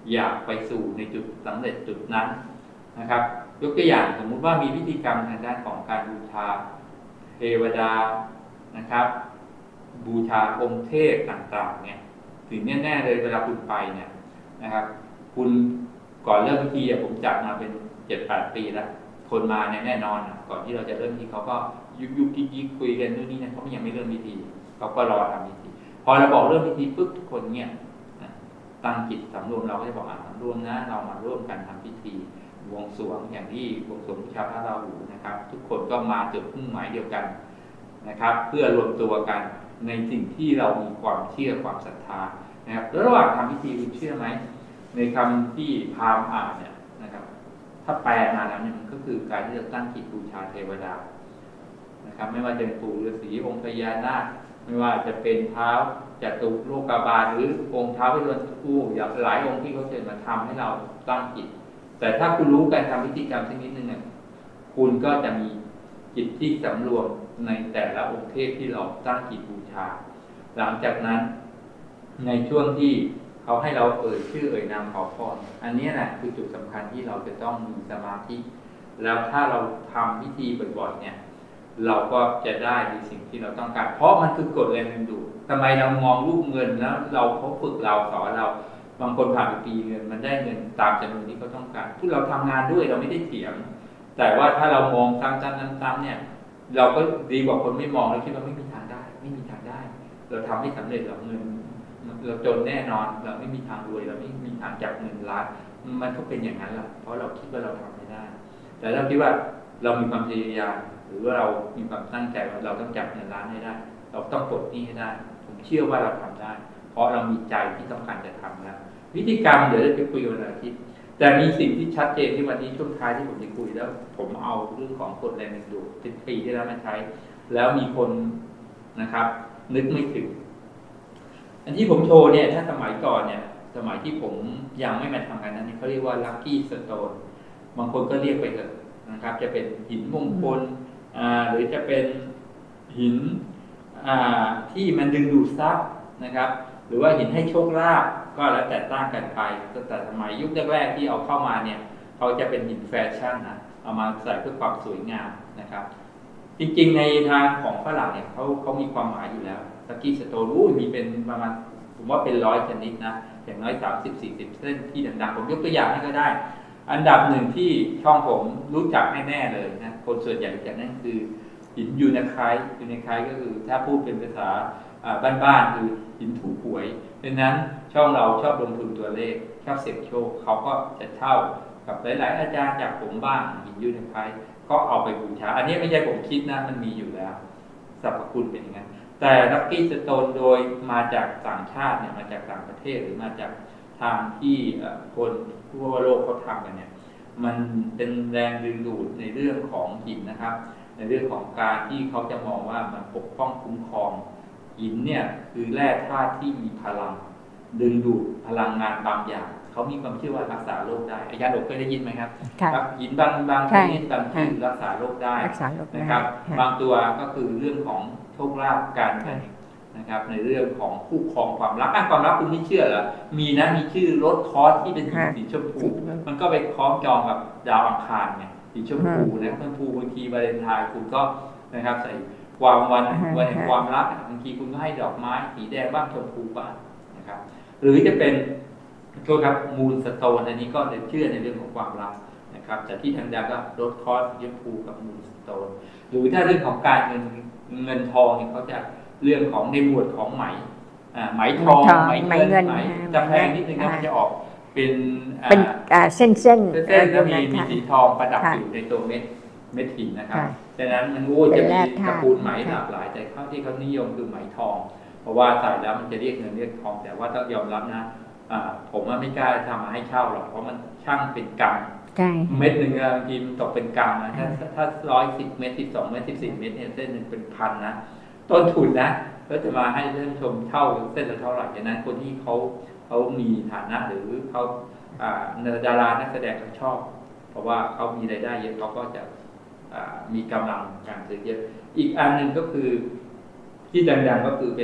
อยากไปสู่ในจุดสำเร็จจุดนั้นนะครับยกตัวอย่างสมมุติว่ามีพิธีกรรมทางด้านของการบูชาเทวดานะครับบูชาองค์เทพต่างๆเนี่ยถึงแน่ๆเลยเวลาคุณไปเนี่ยนะครับคุณก่อนเริ่มพิธีผมจัดมาเป็น เจ็ดแปด ปีแล้วคนมาเนี่ยแน่นอนก่อนที่เราจะเริ่มพิธีเขาก็ยุกยุกยิกยิกคุยกันนู่นนี่นั่นเขายังไม่เริ่มพิธีเขาก็รอทำพิธีพอเราบอกเริ่มพิธีปุ๊บทุกคนเนี่ยตั้งจิตสำรวมเราก็จะบอกอ่าสำรวมนะเรามาร่วมกันทำพิธีบวงสรวงอย่างที่บวงสรวงบูชาพระราหูนะครับทุกคนก็มาจุดมุ่งหมายเดียวกันนะครับเพื่อรวมตัวกันในสิ่งที่เรามีความเชื่อความศรัทธานะครับแล้วระหว่างทำพิธีคุณเชื่อไหมในคำที่พราหมณ์อ่านเนี่ยนะครับถ้าแปลมาแล้วเนี่ยมันก็คือการที่จะตั้งจิตบูชาเทวดานะครับไม่ว่าจะเป็นปู่ฤาษีองค์พญานาคไม่ว่าจะเป็นเท้าจตุโลกบาลหรือองค์เท้าวิรุณคู่อย่างหลายองค์ที่เขาเชิญมาทำให้เราตั้งจิตแต่ถ้าคุณรู้การทำพิธีกรรมสักนิดนึงเนี่ยคุณก็จะมีจิตที่สำรวมในแต่ละองค์เทพที่เราตั้งจิตบูชาหลังจากนั้นในช่วงที่เขาให้เราเอ่ยชื่อเอ่ยนามขอพรอันนี้แหละคือจุดสำคัญที่เราจะต้องมีสมาธิแล้วถ้าเราทำพิธีบ่อยๆเนี่ยเราก็จะได้ในสิ่งที่เราต้องการเพราะมันคือกฎแรงดึงดูดทำไมเรามองรูปเงินแล้วเราเขาฝึกเราสอนเราบางคนผ่านไปปีเงินมันได้เงินตามจำนวนที่เขาต้องการที่เราทำงานด้วยเราไม่ได้เถียงแต่ว่าถ้าเรามองซ้ำๆๆๆเนี่ยเราก็ดีกว่าคนไม่มองแล้วคิดว่าไม่มีทางได้ไม่มีทางได้เราทำให้สำเร็จเราเงินเราจนแน่นอนเราไม่มีทางรวยเราไม่มีทางจับเงินล้านมันก็เป็นอย่างนั้นแหละเพราะเราคิดว่าเราทำไม่ได้แต่เราคิดว่าเรามีความพยายามหรือว่าเรามีความตั้งใจว่าเราต้องจับเงินล้านให้ได้เราต้องปลดหนี้ให้ได้ผมเชื่อว่าเราทำได้เพราะเรามีใจที่ต้องการจะทำแล้ววิธีการเดี๋ยวจะไปคุยกันวันอาทิตย์แต่มีสิ่งที่ชัดเจนที่วันนี้ช่วงท้ายที่ผมจะคุยแล้วผมเอาเรื่องของกฎแรงดึงดูดสิบปีที่แล้วมาใช้แล้วมีคนนะครับนึกไม่ถึงอันที่ผมโชว์เนี่ยถ้าสมัยก่อนเนี่ยสมัยที่ผมยังไม่มาทำกันนั้นเขาเรียกว่าลัคกี้สโตนบางคนก็เรียกไปเถอะนะครับจะเป็นหินมงคลหรือจะเป็นหินที่มันดึงดูดทรัพย์นะครับหรือว่าหินให้โชคลาภก็แล้วแต่ตั้งกันไปตั้งแต่สมัยยุคแรกๆที่เอาเข้ามาเนี่ยเขาจะเป็นหินแฟชั่นนะเอามาใส่เพื่อความสวยงามนะครับจริงๆในทางของฝรั่งเนี่ยเขาเขามีความหมายอยู่แล้วลัคกี้สโตนรู้มีเป็นประมาณผมว่าเป็นร้อยชนิดนะอย่างน้อยสามสิบสี่สิบเส้นที่ดังๆผมยกตัวอย่างให้ก็ได้อันดับหนึ่งที่ช่องผมรู้จักแน่ๆเลยนะคนส่วนใหญ่รู้จักนั่นคือหินยูนาไคต์ยูนาไคต์ก็คือถ้าพูดเป็นภาษาบ้านๆคือหินถูกหวยดังนั้นช่องเราชอบลงทุนตัวเลขชอบเสี่ยงโชคเขาก็จะเช่ากับหลายๆอาจารย์จากผมบ้างหินยูนาไคต์ก็เอาไปบูชาอันนี้ไม่ใช่ผมคิดนะมันมีอยู่แล้วสรรพคุณเป็นอย่างนั้นแต่ลัคกี้สโตนโดยมาจากต่างชาติเนี่ยมาจากต่างประเทศหรือมาจากทางที่คนทั่วโลกเขาทำกันเนี่ยมันเป็นแรงดึงดูดในเรื่องของหินนะครับในเรื่องของการที่เขาจะมองว่ามันปกป้องคุ้มครองหินเนี่ยคือแร่ธาตุที่มีพลังดึงดูดพลังงานบางอย่างเขามีความเชื่อว่ารักษาโรคได้อาจารย์ดกเคยได้ยินไหมครับหินบางบางชนิดบางชื่อรักษาโรคได้นะครับบางตัวก็คือเรื่องของโชคลาภการเงินนะครับในเรื่องของคู่ครองความรักความรักคุณไม่เชื่อเหรอมีนะมีชื่อรถคอร์สที่เป็นสีชมพูมันก็ไปคล้องจองกับดาวอังคารไงสีชมพูนะชมพูบางทีวาเลนไทน์คุณก็นะครับใส่ความวันวันแห่งความรักบางทีคุณก็ให้ดอกไม้สีแดงบ้างชมพูบ้างนะครับหรือจะเป็นโทษครับมูนสโตนอันนี้ก็เชื่อในเรื่องของความรักนะครับแต่ที่ทางดาก็รถคอร์สสีชมพูกับมูนสโตนหรือถ้าเรื่องของการเงินเงินทองเนี่ยเขาจะเรื่องของในหมวดของไหมไหมทองไหมเงินไหมจะแพงนิดนึงนะมันจะออกเป็นเป็นเส้นเส้นเส้นแล้วมีมีสีทองประดับอยู่ในตัวเม็ดเม็ดหินนะครับดังนั้นมันโอ้จะมีตระกูลไหมหลากหลายแต่ข้าวที่เขานิยมคือไหมทองเพราะว่าใส่แล้วมันจะเรียกเงินเรียกทองแต่ว่าต้องยอมรับนะผมว่าไม่กล้าทำมาให้เช่าหรอกเพราะมันช่างเป็นกรัมเม็ดหนึ่งบางทีมันตกเป็นกรัมนะถ้าถ้าร้อยสิบเม็ดสิบสองเม็ดสิบสี่เม็ดเนี่ยเส้นหนึ่งเป็นพันนะต้นทุนนะก็จะมาให้ท่านชมเท่าเส้นละเท่าไหร่ดังนั้นคนที่เขาเขามีฐานะหรือเขาดารานักแสดงเขาชอบเพราะว่าเขามีรายได้เยอะเขาก็จะมีกำลังการซื้อเยอะอีกอันหนึ่งก็คือที่ดังๆก็คือเป็น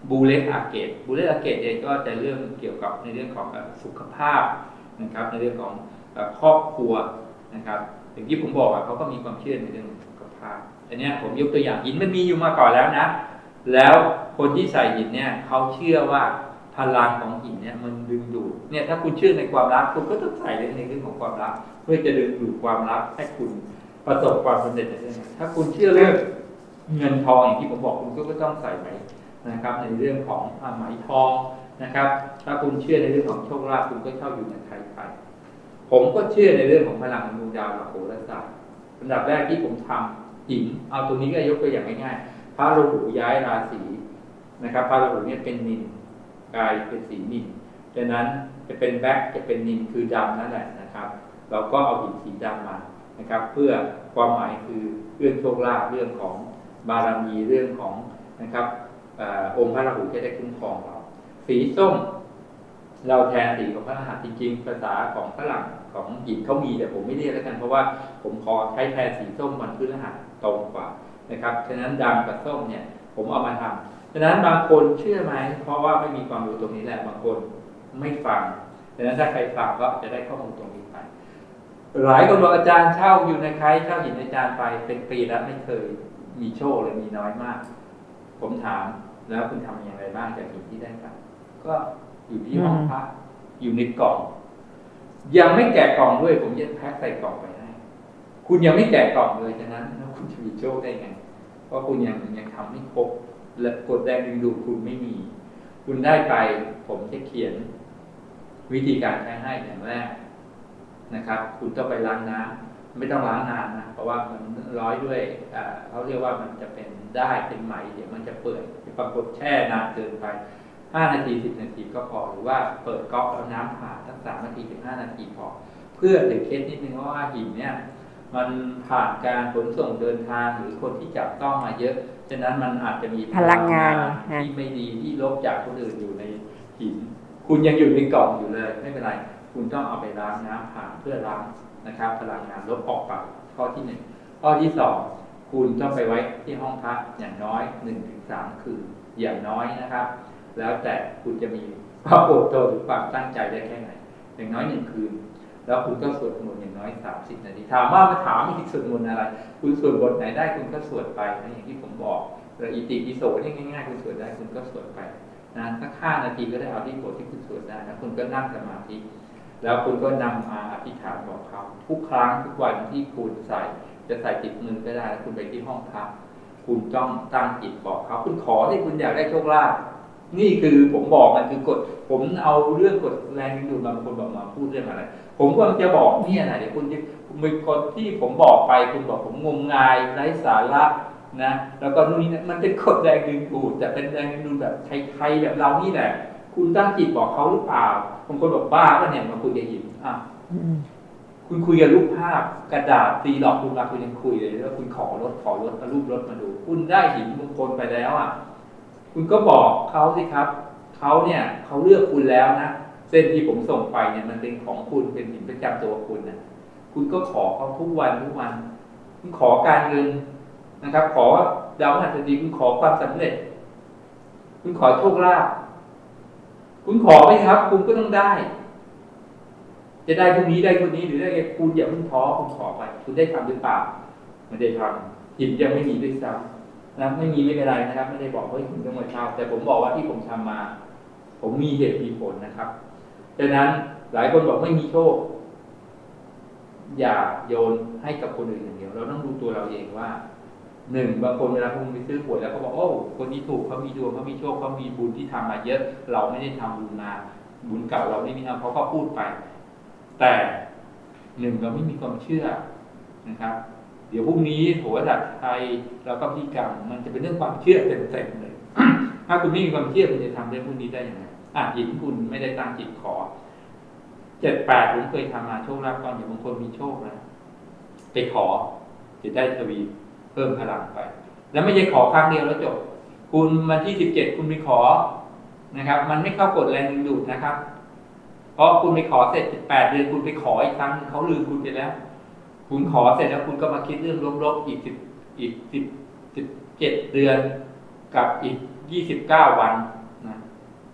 บูเลตอาเกตบูเลตอาเกตเองก็จะเรื่องเกี่ยวกับในเรื่องของสุขภาพนะครับในเรื่องของครอบครัวนะครับอย่างที่ผมบอกเขาก็มีความเชื่อในเรื่องสุขภาพอันนี้ผมยกตัวอย่างหินมันมีอยู่มาก่อนแล้วนะแล้วคนที่ใส่หินเนี่ยเขาเชื่อว่าพลังของหินเนี่ยมันดึงดูดเนี่ยถ้าคุณเชื่อในความรักคุณก็ต้องใส่ในเรื่องของความรักเพื่อจะดึงดูดความรักให้คุณประสบความสำเร็จในเรื่องนั้นถ้าคุณเชื่อเรื่องเงินทองอย่างที่ผมบอกคุณก็ต้องใส่ไหมนะครับในเรื่องของไหมทองนะครับถ้าคุณเชื่อในเรื่องของโชคลาภคุณก็เข้าอยู่ในไทยไปผมก็เชื่อในเรื่องของพลังดวงดาวกับโหราศาสตร์อันดับแรกที่ผมทำหินเอาตรงนี้ก็ยกตัวอย่างง่ายๆพระราหูย้ายราศีนะครับพระราหูเนี่ยเป็นนิลกายเป็นสีนิลดังนั้นจะเป็นแบ็คจะเป็นนิลคือดำนั่นแหละนะครับเราก็เอาหินสีดำมานะครับเพื่อความหมายคือเรื่องโชคลาภเรื่องของบารมีเรื่องของนะครับองค์พระราหูจะได้คุ้มครองเราสีส้มเราแทนสีของพระรหัสจริงๆภาษาของฝรั่งของหินเขามีแต่ผมไม่เรียกแล้วกันเพราะว่าผมขอใช้แทนสีส้มมันพฤหัสตรงกว่านะครับฉะนั้นดำกับส้มเนี่ยผมเอามาทำฉะนั้นบางคนเชื่อไหมเพราะว่าไม่มีความรู้ตรงนี้แหละบางคนไม่ฟังฉะนั้นถ้าใครฟังก็จะได้ข้อมูลตรงนี้ไปหลายคนบอกอาจารย์เช่าอยู่ในใครเช่าหินอาจารย์ไปเป็นปีแล้วไม่เคยมีโชคเลยมีน้อยมากผมถามแล้วคุณทำอย่างไรบ้างจากหินที่ได้ครับก็อยู่ที่ห้องพระอยู่ในกล่องยังไม่แกะกล่องด้วยผมจะแพ็คใส่กล่องไปให้คุณยังไม่แกะกล่องเลยฉะนั้นแล้วคุณจะมีโชคได้ไงเพราะคุณยังยังทำไม่ครบและกดแรงดึงดูดคุณไม่มีคุณได้ไปผมจะเขียนวิธีการใช้ให้อย่างแรกนะครับคุณต้องไปล้างน้ำไม่ต้องล้างนานนะเพราะว่ามันร้อยด้วยเขาเรียกว่ามันจะเป็นได้เป็นไหมเดี๋ยวมันจะเปื่อยปรากฏแช่นานเกินไปห้านาทีสิบนาทีก็พอหรือว่าเปิดก๊อกแล้วน้ำผ่านสักสามนาทีถึงห้านาทีพอเพื่อถึงเคสนิดนึงว่าหินเนี่ยมันผ่านการขนส่งเดินทางหรือคนที่จับต้องมาเยอะฉะนั้นมันอาจจะมีพลังงานที่ไม่ดีที่ลบจากคนอื่นอยู่ในหินคุณยังอยู่ในกล่องอยู่เลยไม่เป็นไรคุณต้องเอาไปล้างน้ำผ่านเพื่อล้างนะครับพลังงานลบออกไปข้อที่หนึ่งข้อที่สองคุณต้องไปไว้ที่ห้องพักอย่างน้อยหนึ่งถึงสามคืนอย่างน้อยนะครับแล้วแต่คุณจะมีความอดทนหรือความตั้งใจได้แค่ไหนอย่างน้อยหนึ่งคืนแล้วคุณก็สวดมนต์อย่างน้อยสามสิบนาทีถามว่ามาถามอีกสวดมนต์อะไรคุณสวดบทไหนได้คุณก็สวดไปนะอย่างที่ผมบอกหรืออิติปิโสที่ง่ายๆคุณสวดได้คุณก็สวดไปนะสักห้านาทีก็ได้เอาที่บทที่คุณสวดได้แล้วคุณก็นั่งสมาธิแล้วคุณก็นำมาอธิษฐานบอกเขาทุกครั้งทุกวันที่คุณใส่จะใส่ติดมือก็ได้แล้วคุณไปที่ห้องพักคุณต้องตั้งจิตบอกเขาคุณขอที่คุณอยากได้โชคลาภนี่คือผมบอกมันคือกฎผมเอาเรื่องกฎแรงดึงดูดบางคนบอกมาพูดเรื่องอะไรผมก็จะบอกนี่อะไรเดี๋ยวคุณจะมีคนที่ผมบอกไปคุณบอกผมงมงายไร้สาระนะแล้วก็นู่นนี่นะมันเป็นกฎแรงดึงดูดแต่เป็นแรงดึงดูดแบบไทยๆแบบเรานี่แหละคุณตั้งจิตบอกเขาหรือเปล่าบางคนบอกบ้าก็เนี่ยมาคุยกับหินอ่ะคุณคุยกับรูปภาพกระดาษตีหลอกคุณมาคุณยังคุยเลยแล้วคุณขอรถขอรถเอารูปรถมาดูคุณได้หินมงคลไปแล้วอ่ะคุณก็บอกเขาสิครับเขาเนี่ยเขาเลือกคุณแล้วนะเส้นที่ผมส่งไปเนี่ยมันเป็นของคุณเป็นหินประจำตัวคุณนะคุณก็ขอเขาทุกวันทุกวันคุณขอการเงินนะครับขอดาวพฤหัสบดีคุณขอความสำเร็จคุณขอโชคลาภคุณขอไหมครับคุณก็ต้องได้จะได้พรุ่งนี้ได้พรุ่งนี้หรือได้คุณอย่าเพิ่งท้อคุณขอไปคุณได้ทำหรือเปล่าไม่ได้ทำหินยังไม่มีด้วยซ้ำนะไม่มีไม่เป็นไรนะครับไม่ได้บอกว่าคุณต้องมาเช่าแต่ผมบอกว่าที่ผมทำมาผมมีเหตุมีผลนะครับดังนั้นหลายคนบอกไม่มีโชคอย่าโยนให้กับคนอื่นอย่างเดียวเราต้องดูตัวเราเองว่าหนึ่งบางคนเวลาคุณไปซื้อหวยแล้วเขาบอกโอ้คนนี้ถูกเขามีดวงเขามีโชคเขามีบุญที่ทำมาเยอะเราไม่ได้ทำบุญมาบุญเก่าเราไม่มีเอาเขาก็พูดไปแต่หนึ่งเราไม่มีความเชื่อนะครับเดี๋ยวพรุ่งนี้โหราศาสตร์ไทยแล้วก็พิธีกรรมมันจะเป็นเรื่องความเชื่อเต็มๆเลย ถ้าคุณไม่มีความเชื่อคุณจะทำเรื่องพวกนี้ได้ยังไงอ่ะหินคุณไม่ได้ตั้งจิตขอเจ็ดแปดผมเคยทำมาโชคลาภก่อนอย่างบางคนมีโชคนะไปขอจะได้ทวีเพิ่มพลังไปแล้วไม่ใช่ขอครั้งเดียวแล้วจบคุณวันที่สิบเจ็ดคุณไปขอนะครับมันไม่เข้ากฎแรงดึงดูดนะครับเพราะคุณไปขอเสร็จสิบแปดเดือนคุณไปขออีกครั้งเขาลืมคุณไปแล้วคุณขอเสร็จแล้วคุณก็มาคิดเรื่องลบๆอีกสิบอีกสิบสิบเจ็ดเดือนกับอีกยี่สิบเก้าวัน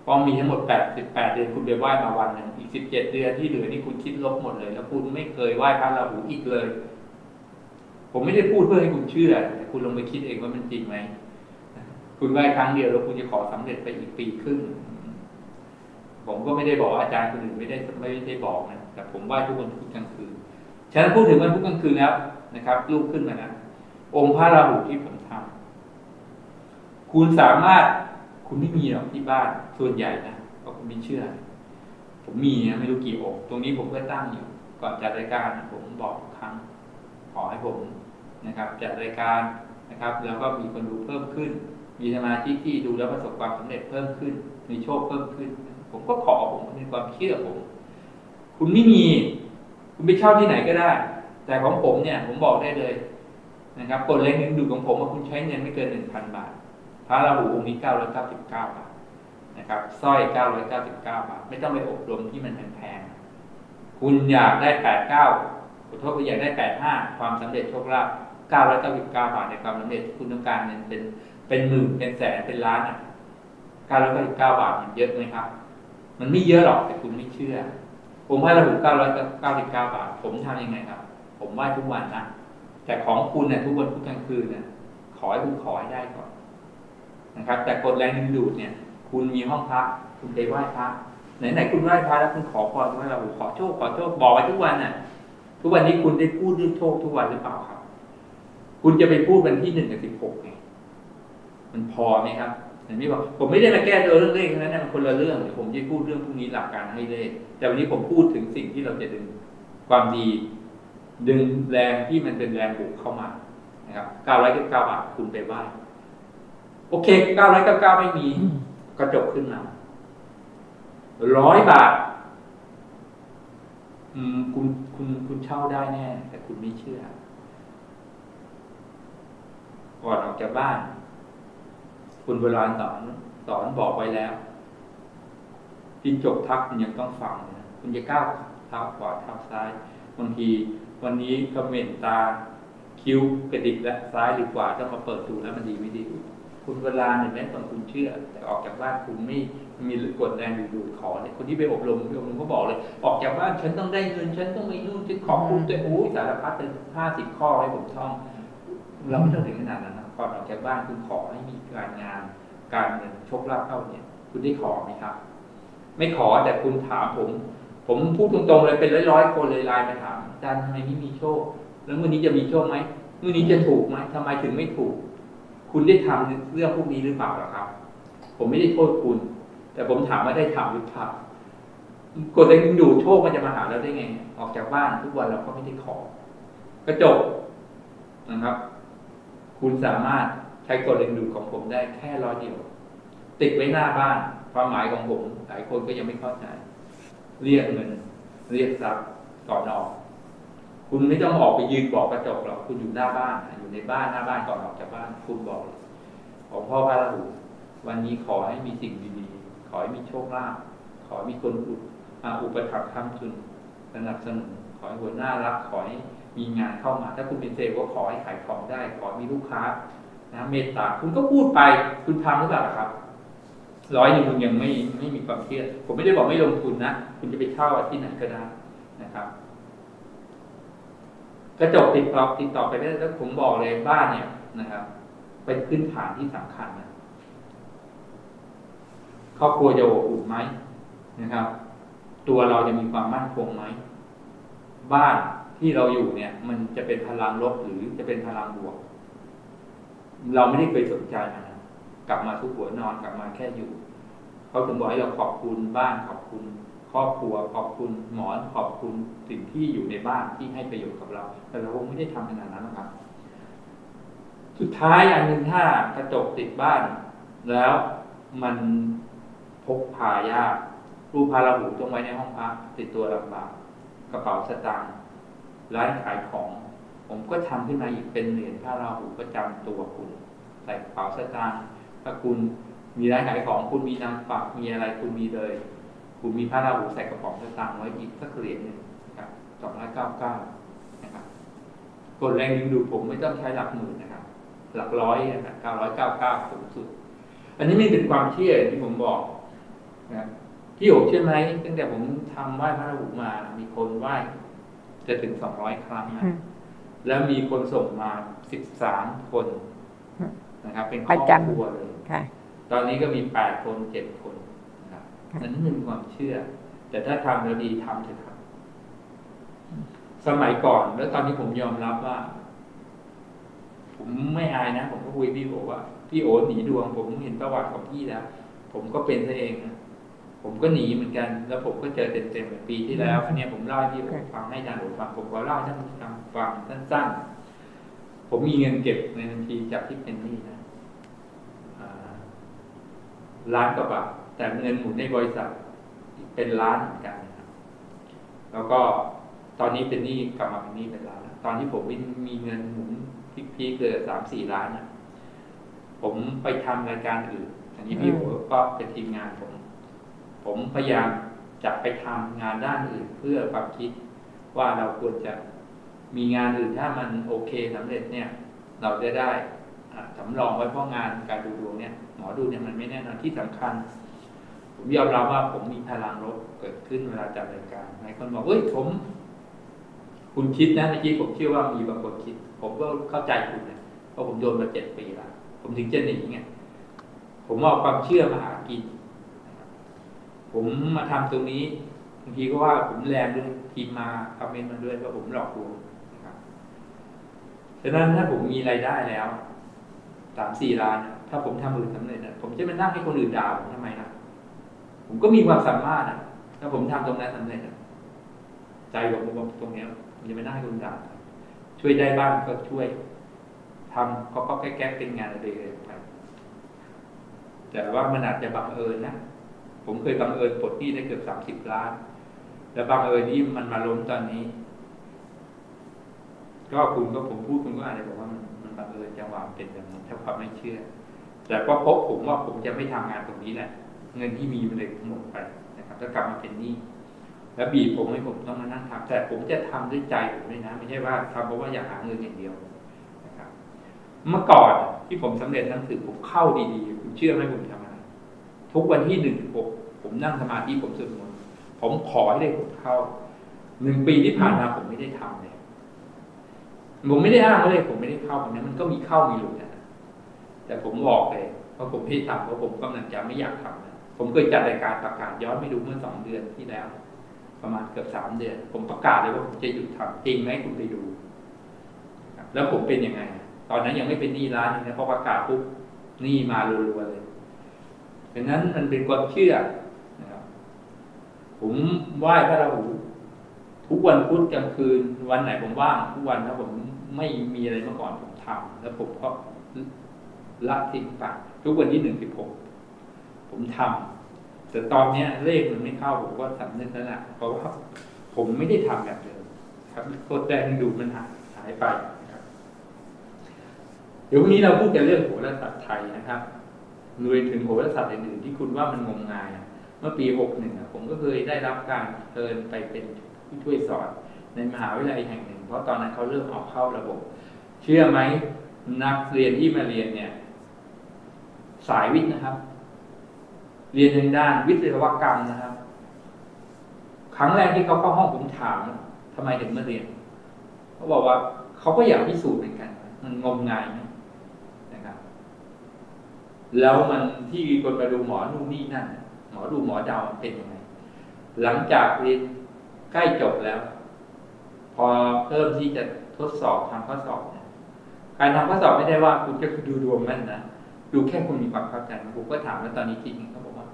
เพราะมีทั้งหมดแปดสิบแปดเดือนคุณไปไหว้มาวันหนึ่งอีกสิบเจ็ดเดือนที่เหลือนี่คุณคิดลบหมดเลยแล้วคุณไม่เคยไหว้พระราหูอีกเลยผมไม่ได้พูดเพื่อให้คุณเชื่อแต่คุณลองไปคิดเองว่ามันจริงไหมคุณไหว้ครั้งเดียวแล้วคุณจะขอสำเร็จไปอีกปีครึ่งผมก็ไม่ได้บอกอาจารย์คนอื่นไม่ได้ไม่ได้บอกนะแต่ผมไหว้ทุกวันพุธกลางคืนฉะนั้นพูดถึงวันพุธกลางคืนแล้วนะครับรูปขึ้นมานะองค์พระราหูที่ผมทำคุณสามารถคุณไม่มีหรอกที่บ้านส่วนใหญ่นะเพราะคุณไม่เชื่อผมมีนะไม่รู้กี่องค์ตรงนี้ผมก็ตั้งอยู่ก่อนจัดรายการผมบอกครั้งขอให้ผมนะครับจัดรายการนะครับแล้วก็มีคนดูเพิ่มขึ้นมีสมาธิที่ดูแล้วประสบความสำเร็จเพิ่มขึ้นมีโชคเพิ่มขึ้นผมก็ขอผมในความเชื่อผมคุณไม่มีคุณไปเช่าที่ไหนก็ได้แต่ของผมเนี่ยผมบอกได้เลยนะครับกฎแรงดึงดูดของผมว่าคุณใช้เงินไม่เกินหนึ่งพันบาทพระราหูองค์นี้เก้าร้อยเก้าสิบเก้าบาทนะครับสร้อยเก้าร้อยเก้าสิบเก้าบาทไม่ต้องไปอบรมที่มันแพงๆคุณอยากได้แปดเก้าขอโทษคุณอยากได้แปดห้าความสำเร็จโชคลาภเก้าร้อยเก้าสิบเก้าบาทในความสำเร็จที่คุณต้องการเงินเป็นเป็นหมื่นเป็นแสนเป็นล้านอ่ะเก้าร้อยเก้าสิบเก้าบาทมันเยอะไหมครับมันไม่เยอะหรอกแต่คุณไม่เชื่อผมให้ระบุเก้าร้อยเก้าสิบเก้าบาทผมทำยังไงครับผมไหว้ทุกวันนะแต่ของคุณเนี่ยทุกวันทุกกลางคืนเนี่ยขอให้คุณขอให้ได้ก่อนนะครับแต่กฎแรงดึงดูดเนี่ยคุณมีห้องพระคุณไปไหว้พระไหนๆคุณไหว้พระแล้วคุณขอพรว่าเราขอโชคขอโชคบอกไว้ทุกวันน่ะทุกวันนี้คุณได้พูดเรื่องโชคทุกวันหรือเปล่าครับคุณจะไปพูดวันที่หนึ่งกับสิบหกไงมันพอไหมครับเห็นไหมบอกผมไม่ได้มาแก้ตัวเรื่องเลขนั้นนะมันคนละเรื่องเดี๋ยวผมจะพูดเรื่องพวกนี้หลักการให้เลขแต่วันนี้ผมพูดถึงสิ่งที่เราจะดึงความดีดึงแรงที่มันเป็นแรงบวกเข้ามานะครับเก้าร้อยเก้าสิบเก้าบาทคุณไปไหว้โอเคเก้าร้อยเก้าสิบเก้าไม่มีกระจกขึ้นมาร้อยบาทอืมคุณคุณคุณเช่าได้แน่แต่คุณไม่เชื่อก่อนออกจากบ้านคุณโบราณสอนสอนบอกไว้แล้วจิ้งจกทักคุณยังต้องฟังนะคุณจะก้าวเท้าขวาเท้าซ้ายบางทีวันนี้คอมเมนต์ตาคิ้วกระดิกและซ้ายหรือขวาต้องมาเปิดดูแล้วมันดีไม่ดีคุณเวลาเนี่ยแม้ตอนคุณเชื่อแต่ออกจากบ้านคุณไม่มีกฎแรงดูดขอเนี่ยคนที่ไปอบรมไปอบรมเขาบอกเลยออกจากบ้านฉันต้องได้เงินฉันต้องไปนู่นฉันขอคุณด้วยโอ้ยสารพัดเป็นห้าสิบข้อให้ผมท่องเราไม่ต้องถึงขนาดนั้นนะก่อนออกจากบ้านคุณขอให้มีการงานการเงินโชคลาภเข้าเนี่ยคุณได้ขอไหมครับไม่ขอแต่คุณถามผมผมพูดตรงๆเลยเป็นร้อยๆคนเลยไลน์มาถามอาจารย์ทำไมไม่มีโชคแล้วมื้อนี้จะมีโชคไหมมื้อนี้จะถูกไหมทำไมถึงไม่ถูกคุณได้ทำเรื่องพวกนี้หรือเปล่าล่ะครับผมไม่ได้โทษคุณแต่ผมถามว่าได้ทำหรือเปล่ากดแรงดึงดูดโชคมันจะมาหาเราได้ไงออกจากบ้านทุกวันเราก็ไม่ได้ขอกระจกนะครับคุณสามารถใช้กฎแรงดึงดูดของผมได้แค่ร้อยเดียวติดไว้หน้าบ้านความหมายของผมหลายคนก็ยังไม่เข้าใจเรียกเงินเรียกทรัพย์ก่อนออกคุณไม่ต้องออกไปยืนบอกกระจกหรอกคุณอยู่หน้าบ้านอยู่ในบ้านหน้าบ้านก่อนออกจากบ้านคุณบอกเลยของพ่อพระราหูวันนี้ขอให้มีสิ่งดีๆขอให้มีโชคลาภขอให้มีคนอุดอุปถัมภ์ค้ำจุนสนับสนุนขอให้หัวหน้ารักขอให้มีงานเข้ามาถ้าคุณเป็นเซลล์ก็ขอให้ขายของได้ขอมีลูกค้านะเมตตาคุณก็พูดไปคุณทำหรือเปล่าครับร้อยหนึ่งคุณยังไม่ไม่มีความเชื่อผมไม่ได้บอกไม่ลงทุนนะคุณจะไปเช่าที่ไหนก็ได้นะครับกระจกติดต่อติดต่อไปได้แล้วผมบอกเลยบ้านเนี่ยนะครับเป็นพื้นฐานที่สำคัญนะครอบครัวจะอบอุ่นไหมนะครับตัวเราจะมีความมั่นคงไหมบ้านที่เราอยู่เนี่ยมันจะเป็นพลังลบหรือจะเป็นพลังบวกเราไม่ได้เคยสนใจมันนะกลับมาทุกหัวนอนกลับมาแค่อยู่เขาถึงบอกให้เราขอบคุณบ้านขอบคุณครอบครัวขอบคุณหมอนขอบคุณสิ่งที่อยู่ในบ้านที่ให้ประโยชน์กับเราแต่เราไม่ได้ทำขนาดนั้นนะครับสุดท้ายอันหนึ่งถ้ากระจกติดบ้านแล้วมันพกพายากรูปพาราหูต้องไว้ในห้องพักติดตัวลำบากกระเป๋าสตางค์ร้านขายของผมก็ทำขึ้นมาอีกเป็นเหรียญพาราหูประจำตัวคุณใส่กระเป๋าสตางค์ถ้าคุณมีร้านขายของคุณมีนามฝากมีอะไรคุณมีเลยคุณมีพาราหูใส่กระเป๋าสตางค์ไว้อีกสักเหรียญหนึ่งนะครับสองร้อยเก้าสิบเก้านะครับกดแรงดึงดูดผมไม่ต้องใช้หลักหมื่นนะครับหลักร้อยนะครับเก้าร้อยเก้าสิบเก้าสูงสุดอันนี้ไม่เป็นความเชื่อที่ผมบอกนะพี่โอ๋เชื่อไหมตั้งแต่ผมทำไหว้พระราหูมามีคนไหว้จะถึงสองร้อยครั้งนะแล้วมีคนส่งมาสิบสามคนนะครับเป็นครอบครัวเลยตอนนี้ก็มีแปดคนเจ็ดคนนะครับนั่นเป็นความเชื่อแต่ถ้าทำแล้วดีทำเถอะครับสมัยก่อนแล้วตอนนี้ผมยอมรับว่าผมไม่อายนะผมก็คุยพี่โอ๋ว่าพี่โอ๋หนีดวงผมเห็นประวัติของพี่แล้วผมก็เป็นซะเองนะผมก็หนีเหมือนกันแล้วผมก็เจอเต็มๆปีที่แล้วเนี่ยผมเล่าให้พี่โอ๋ฟังให้อาจารย์โอ๋ฟังผมก็เล่าให้ท่านฟังฟังสั้นๆผมมีเงินเก็บในบัญชีจากที่เป็นหนี้นะล้านกว่าบาทแต่เงินหมุนในบริษัทเป็นล้านเหมือนกันนะครับแล้วก็ตอนนี้เป็นหนี้กลับมาเป็นหนี้เป็นล้านตอนที่ผมมีเงินหมุนพีคๆเลยสามสี่ล้านนะผมไปทำรายการอื่นอันนี้พี่โอ๋ก็เป็นทีมงานผมผมพยายามจะไปทำงานด้านอื่นเพื่อความคิดว่าเราควรจะมีงานอื่นถ้ามันโอเคสำเร็จเนี่ยเราจะได้สำรองไว้เพราะงานการดูดวงเนี่ยหมอดูเนี่ยมันไม่แน่นอนที่สำคัญผมยอมรับว่าผมมีพลังลบเกิดขึ้นเวลาจัดรายการหลายคนบอกเฮ้ยผมคุณคิดนะเมื่อกี้ผมเชื่อว่ามีบางคนคิดผมก็เข้าใจคุณเนี่ยเพราะผมโดนมาเจ็ดปีแล้วผมถึงจะหนีไงผมเอาความเชื่อมาหากินผมมาทำตรงนี้บางทีก็ว่าผมแรงด้วยพิมพ์มาคอมเมนต์มาด้วยว่าผมหลอกลวงนะครับฉะนั้นถ้าผมมีรายได้แล้วสามสี่ล้านถ้าผมทำอื่นสำเร็จนะผมจะไปนั่งให้คนอื่นด่าผมทำไมนะผมก็มีความสามารถนะถ้าผมทำตรงนั้นสำเร็จใจผมตรงนี้ผมจะไปนั่งให้คนด่าช่วยได้บ้างก็ช่วยทำก็ก็แก้ๆเป็นงานอะไรเลยครับแต่ว่ามันอาจจะบังเอิญนะผมเคยบังเอิญปลดหนี้ได้เกือบสามสิบล้านแล้วบังเอิญที่มันมาล้มตอนนี้ก็คุณก็ผมพูดคุณก็อาจจะบอกว่ามันมันบังเอิญจังหวะเป็นแบบนั้นถ้าความไม่เชื่อแต่ก็พบผมว่าผมจะไม่ทำงานตรงนี้แหละเงินที่มีมันเลยหมดไปนะครับถ้ากลับมาเป็นหนี้แล้วบีบผมให้ผมต้องมานั่งทำแต่ผมจะทำด้วยใจผมด้วยนะไม่ใช่ว่าทำเพราะว่าอยากหาเงินอย่างเดียวนะครับเมื่อก่อนที่ผมสำเร็จหนังสือผมเข้าดีๆผมเชื่อไหมผมทำอะไรทุกวันที่หนึ่งผมผมนั่งสมาธิผมสวดมนต์ผมขอให้ได้ผมเข้าหนึ่งปีที่ผ่านมาผมไม่ได้ทำเลยผมไม่ได้อ้างเลยผมไม่ได้เข้าตรงนี้มันก็มีเข้ามีหลุดนะแต่ผมบอกเลยเพราะผมไม่ทำเพราะผมกำลังจะไม่อยากทำนะผมเคยจัดรายการประกาศย้อนไปดูเมื่อสองเดือนที่แล้วประมาณเกือบสามเดือนผมประกาศเลยว่าผมจะหยุดทำจริงไหมคุณไปดูแล้วผมเป็นยังไงตอนนั้นยังไม่เป็นหนี้ร้านนะพอประกาศปุ๊บหนี้มารัวๆเลยดังนั้นมันเป็นความเชื่อนะครับผมไหว้พระราหูทุกวันพุธกลางคืนวันไหนผมว่างทุกวันถ้าผมไม่มีอะไรเมื่อก่อนผมทำแล้วผมก็ละทิ้งไปทุกวันที่หนึ่งสิบหกผมทำแต่ตอนนี้เลขมันไม่เข้าผมก็สำนึกแล้วแหละเพราะว่าผมไม่ได้ทำแบบเดิมครับโคตรแดงดูมันหายหายไปนะครับเดี๋ยววันนี้เราพูดกันเรื่องโหราศาสตร์ไทยนะครับรวมถึงโหราศาสตร์อื่นๆที่คุณว่ามันงมงายเมื่อปีหกสิบเอ็ดผมก็เคยได้รับการเชิญไปเป็นผู้ช่วยสอนในมหาวิทยาลัยแห่งหนึ่งเพราะตอนนั้นเขาเริ่มออกเข้าระบบเชื่อไหมนักเรียนที่มาเรียนเนี่ยสายวิทย์นะครับเรียนทางด้านวิศวกรรมนะครับครั้งแรกที่เขาเข้าห้องผมถามทำไมถึงมาเรียนเขาบอกว่าเขาก็อยากพิสูจน์เหมือนกันมันงมงายไหมนะครับแล้วมันที่คนไปดูหมอนู่นนี่นั่นหมอดูหมอดาวมันเป็นยังไงหลังจากเรียนใกล้จบแล้วพอเริ่มที่จะทดสอบทำข้อสอบเนี่ยการทำข้อสอบไม่ได้ว่าคุณจะดูดวงแม่นนะดูแค่คุณมีความเข้าใจผมก็ถามแล้วตอนนี้จริงเขาบอกว่า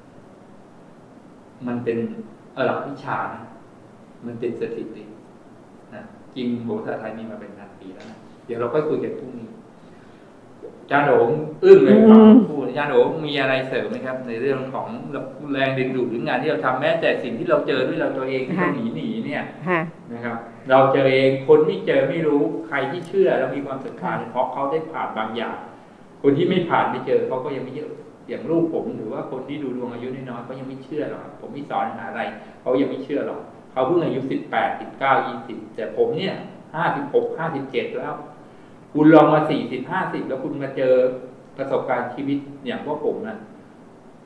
มันเป็นหลักวิชานะมันเป็นสถิตินะจริงโหราศาสตร์ไทยมีมาเป็นพันปีแล้วนะเดี๋ยวเราก็คุยกันพรุ่งนี้อาจารย์โหงอึ้งเลยครับพูดอาจารย์โหงมีอะไรเสริมไหมครับในเรื่องของแรงดึงดูดหรืองานที่เราทำแม้แต่สิ่งที่เราเจอด้วยเราตัวเองที่เราหนีหนีเนี่ยนะครับเราเจอเองคนที่เจอไม่รู้ใครที่เชื่อแล้วมีความศรัทธาเพราะเขาได้ผ่านบางอย่างคนที่ไม่ผ่านไม่เจอเขาก็ยังไม่เยอะอย่างลูกผมหรือว่าคนที่ดูดวงอายุน้อยๆเขายังไม่เชื่อหรอกผมไม่สอนหาอะไรเขายังไม่เชื่อหรอกเขาเพิ่งอายุสิบแปดสิบเก้ายี่สิบแต่ผมเนี่ยห้าสิบหกห้าสิบเจ็ดแล้วคุณลองมาสี่สิบห้าสิบแล้วคุณมาเจอประสบการณ์ชีวิตอย่างพวกผมนะผ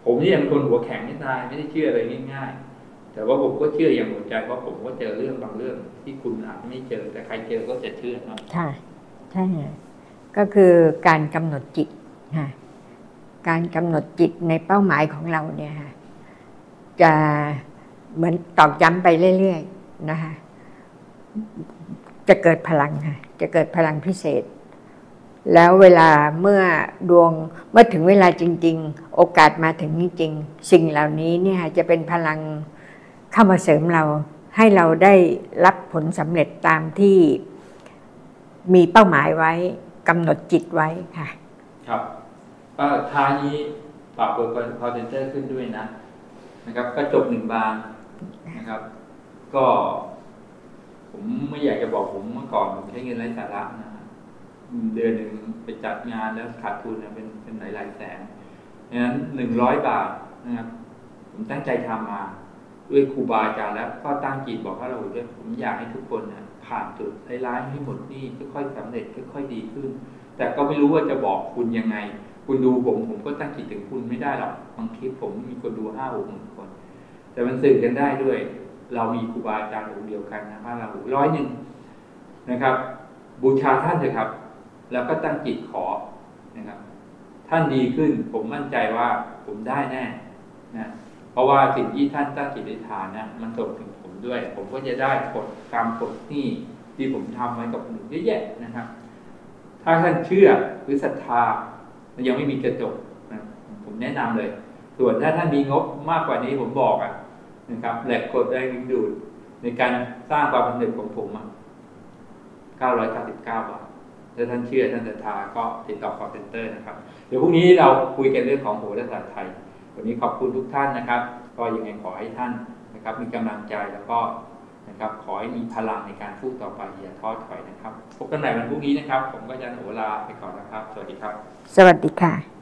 ผมนี่เป็นคนหัวแข็งไม่ตายไม่ได้เชื่ออะไรง่ายๆแต่ว่าผมก็เชื่ออย่างหมดใจเพราะผมก็เจอเรื่องบางเรื่องที่คุณอาจไม่เจอแต่ใครเจอก็จะเชื่อครับค่ะใช่ก็คือการกำหนดจิตค่ะการกำหนดจิตในเป้าหมายของเราเนี่ยค่ะจะเหมือนตอกย้ำไปเรื่อยๆนะคะจะเกิดพลังค่ะจะเกิดพลังพิเศษแล้วเวลาเมื่อดวงเมื่อถึงเวลาจริงๆโอกาสมาถึงจริงๆสิ่งเหล่านี้เนี่ยจะเป็นพลังเข้ามาเสริมเราให้เราได้รับผลสำเร็จตามที่มีเป้าหมายไว้กำหนดจิตไว้ค่ะครับก็ท้ายนี้ฝากเบอร์คอลเซนเตอร์ขึ้นด้วยนะนะครับก็จบหนึ่งบานนะครับก็ผมไม่อยากจะบอกผมเมื่อก่อนผมใช้เงินไร้สาระนะเดือนหนึ่งไปจัดงานแล้วขาดทุนเป็นเป็นหลายหลายแสนดังนั้นหนึ่งร้อยบาทนะครับผมตั้งใจทำมาด้วยครูบาอาจารย์แล้วก็ตั้งจิตบอกพระราหูด้วยผมอยากให้ทุกคนนะผ่านจุดร้ายๆให้หมดนี่ค่อยๆสำเร็จค่อยๆดีขึ้นแต่ก็ไม่รู้ว่าจะบอกคุณยังไงคุณดูผมผมก็ตั้งจิตถึงคุณไม่ได้หรอกบางคลิปผมมีคนดูห้าหกหมื่นคนแต่มันสื่อกันได้ด้วยเรามีครูบาอาจารย์องค์เดียวกันนะพระราหูร้อยหนึ่งนะครับบูชาท่านเถอะครับแล้วก็ตั้งจิตขอนะครับท่านดีขึ้นผมมั่นใจว่าผมได้แน่นะเพราะว่าสิ่งที่ท่านตั้งจิตอธิษฐานนะมันส่งถึงผมด้วยผมก็จะได้ผลกรรมผลนี่ที่ผมทำไว้กับคนอื่นเยอะแยะนะครับถ้าท่านเชื่อหรือศรัทธามันยังไม่มีกระจกนะผมแนะนำเลยส่วนถ้าท่านมีงบมากกว่านี้ผมบอกอ่ะนะครับแหลกกดแรงดึงดูดในการสร้างความสำเร็จของผมอ่ะเก้าร้อยเก้าสิบเก้าบาทถ้าท่านเชื่อท่านศรัทธาก็ติดต่อ call center นะครับเดี๋ยวพรุ่งนี้เราคุยกันเรื่องของโหราศาสตร์ไทยวันนี้ขอบคุณทุกท่านนะครับก็ยังไงขอให้ท่านนะครับมีกำลังใจแล้วก็นะครับขอให้มีพลังในการพูดต่อไปอย่าท้อถอยนะครับพบกันใหม่วันพรุ่งนี้นะครับผมก็จะโหราไปก่อนนะครับสวัสดีครับสวัสดีค่ะ